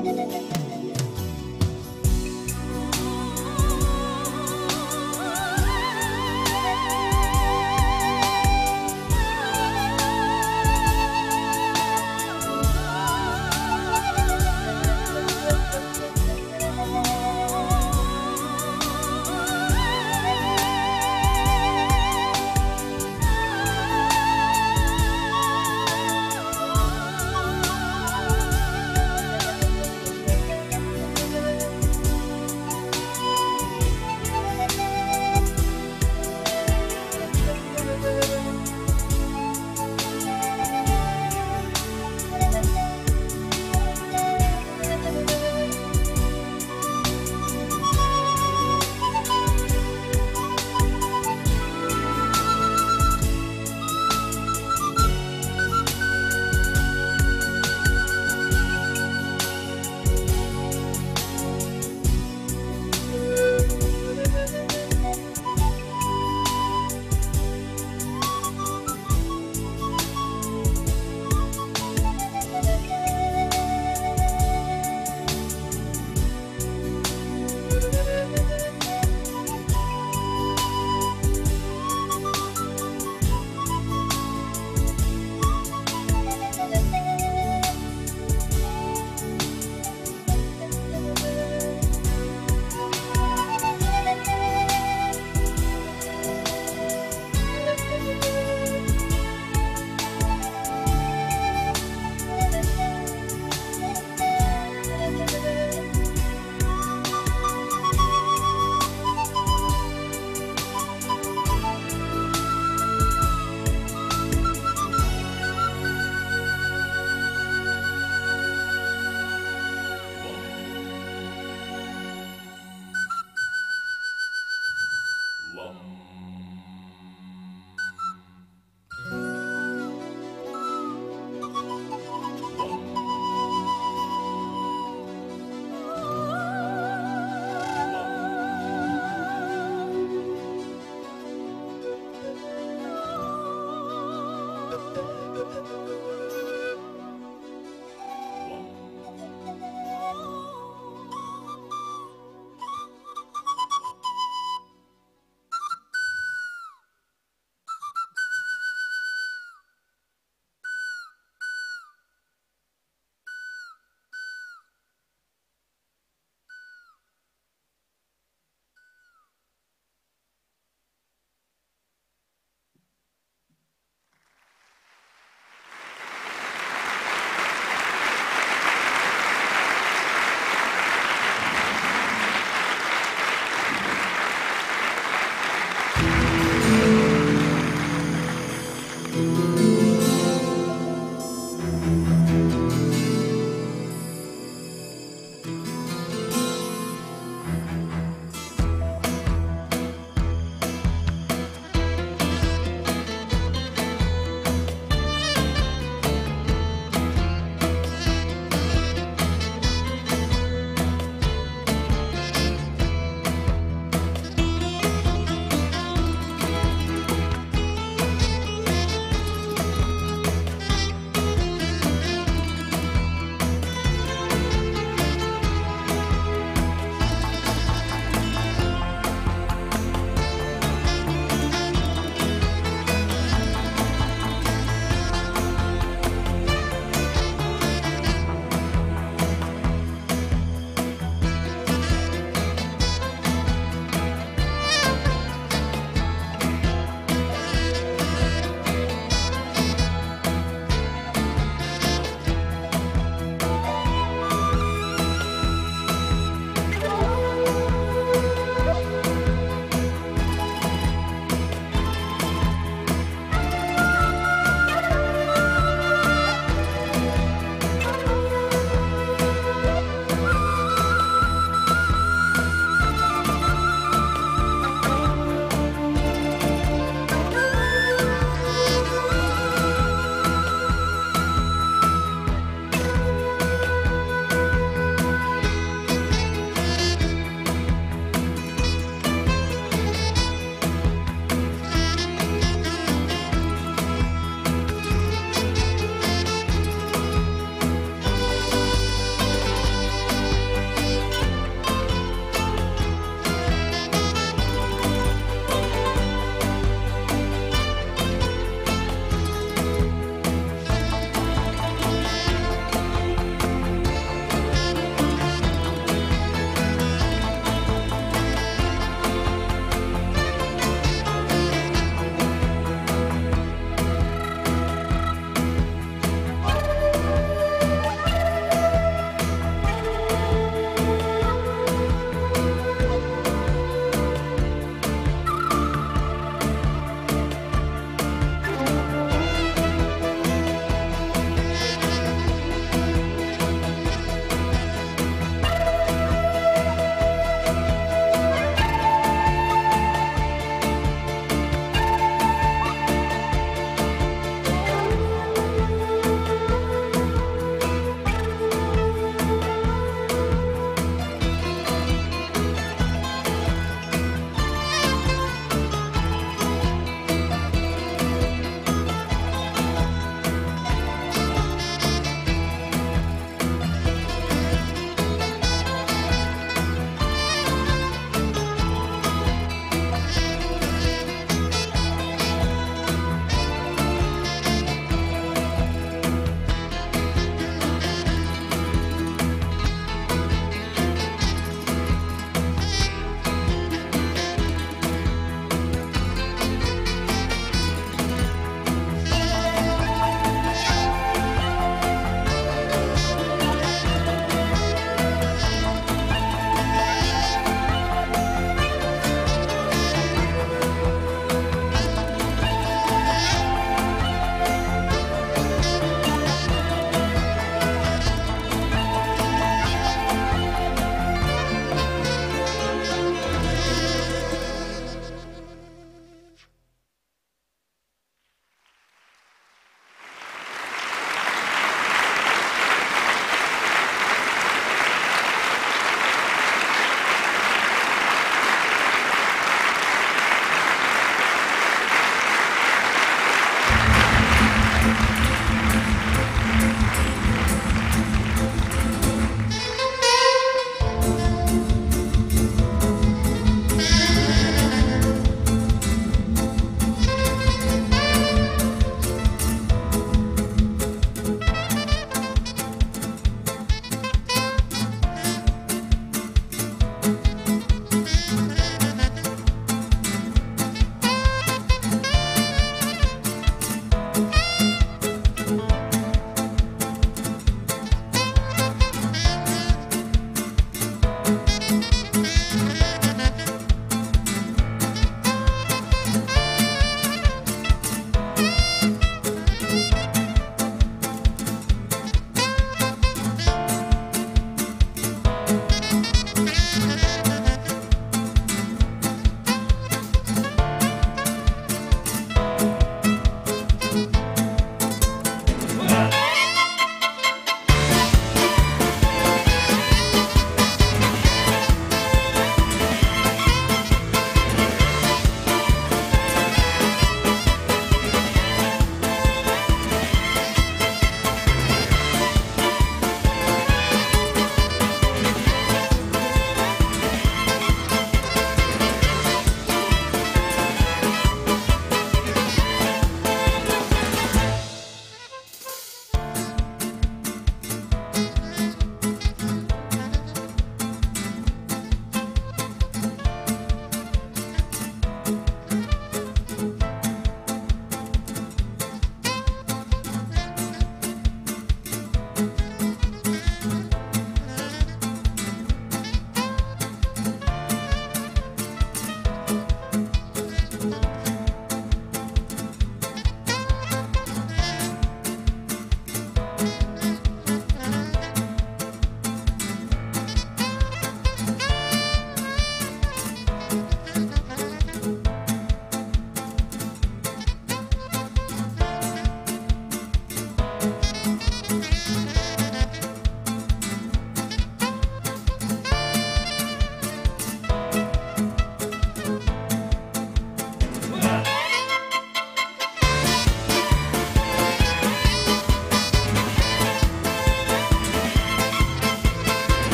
Speaker 6: Thank you.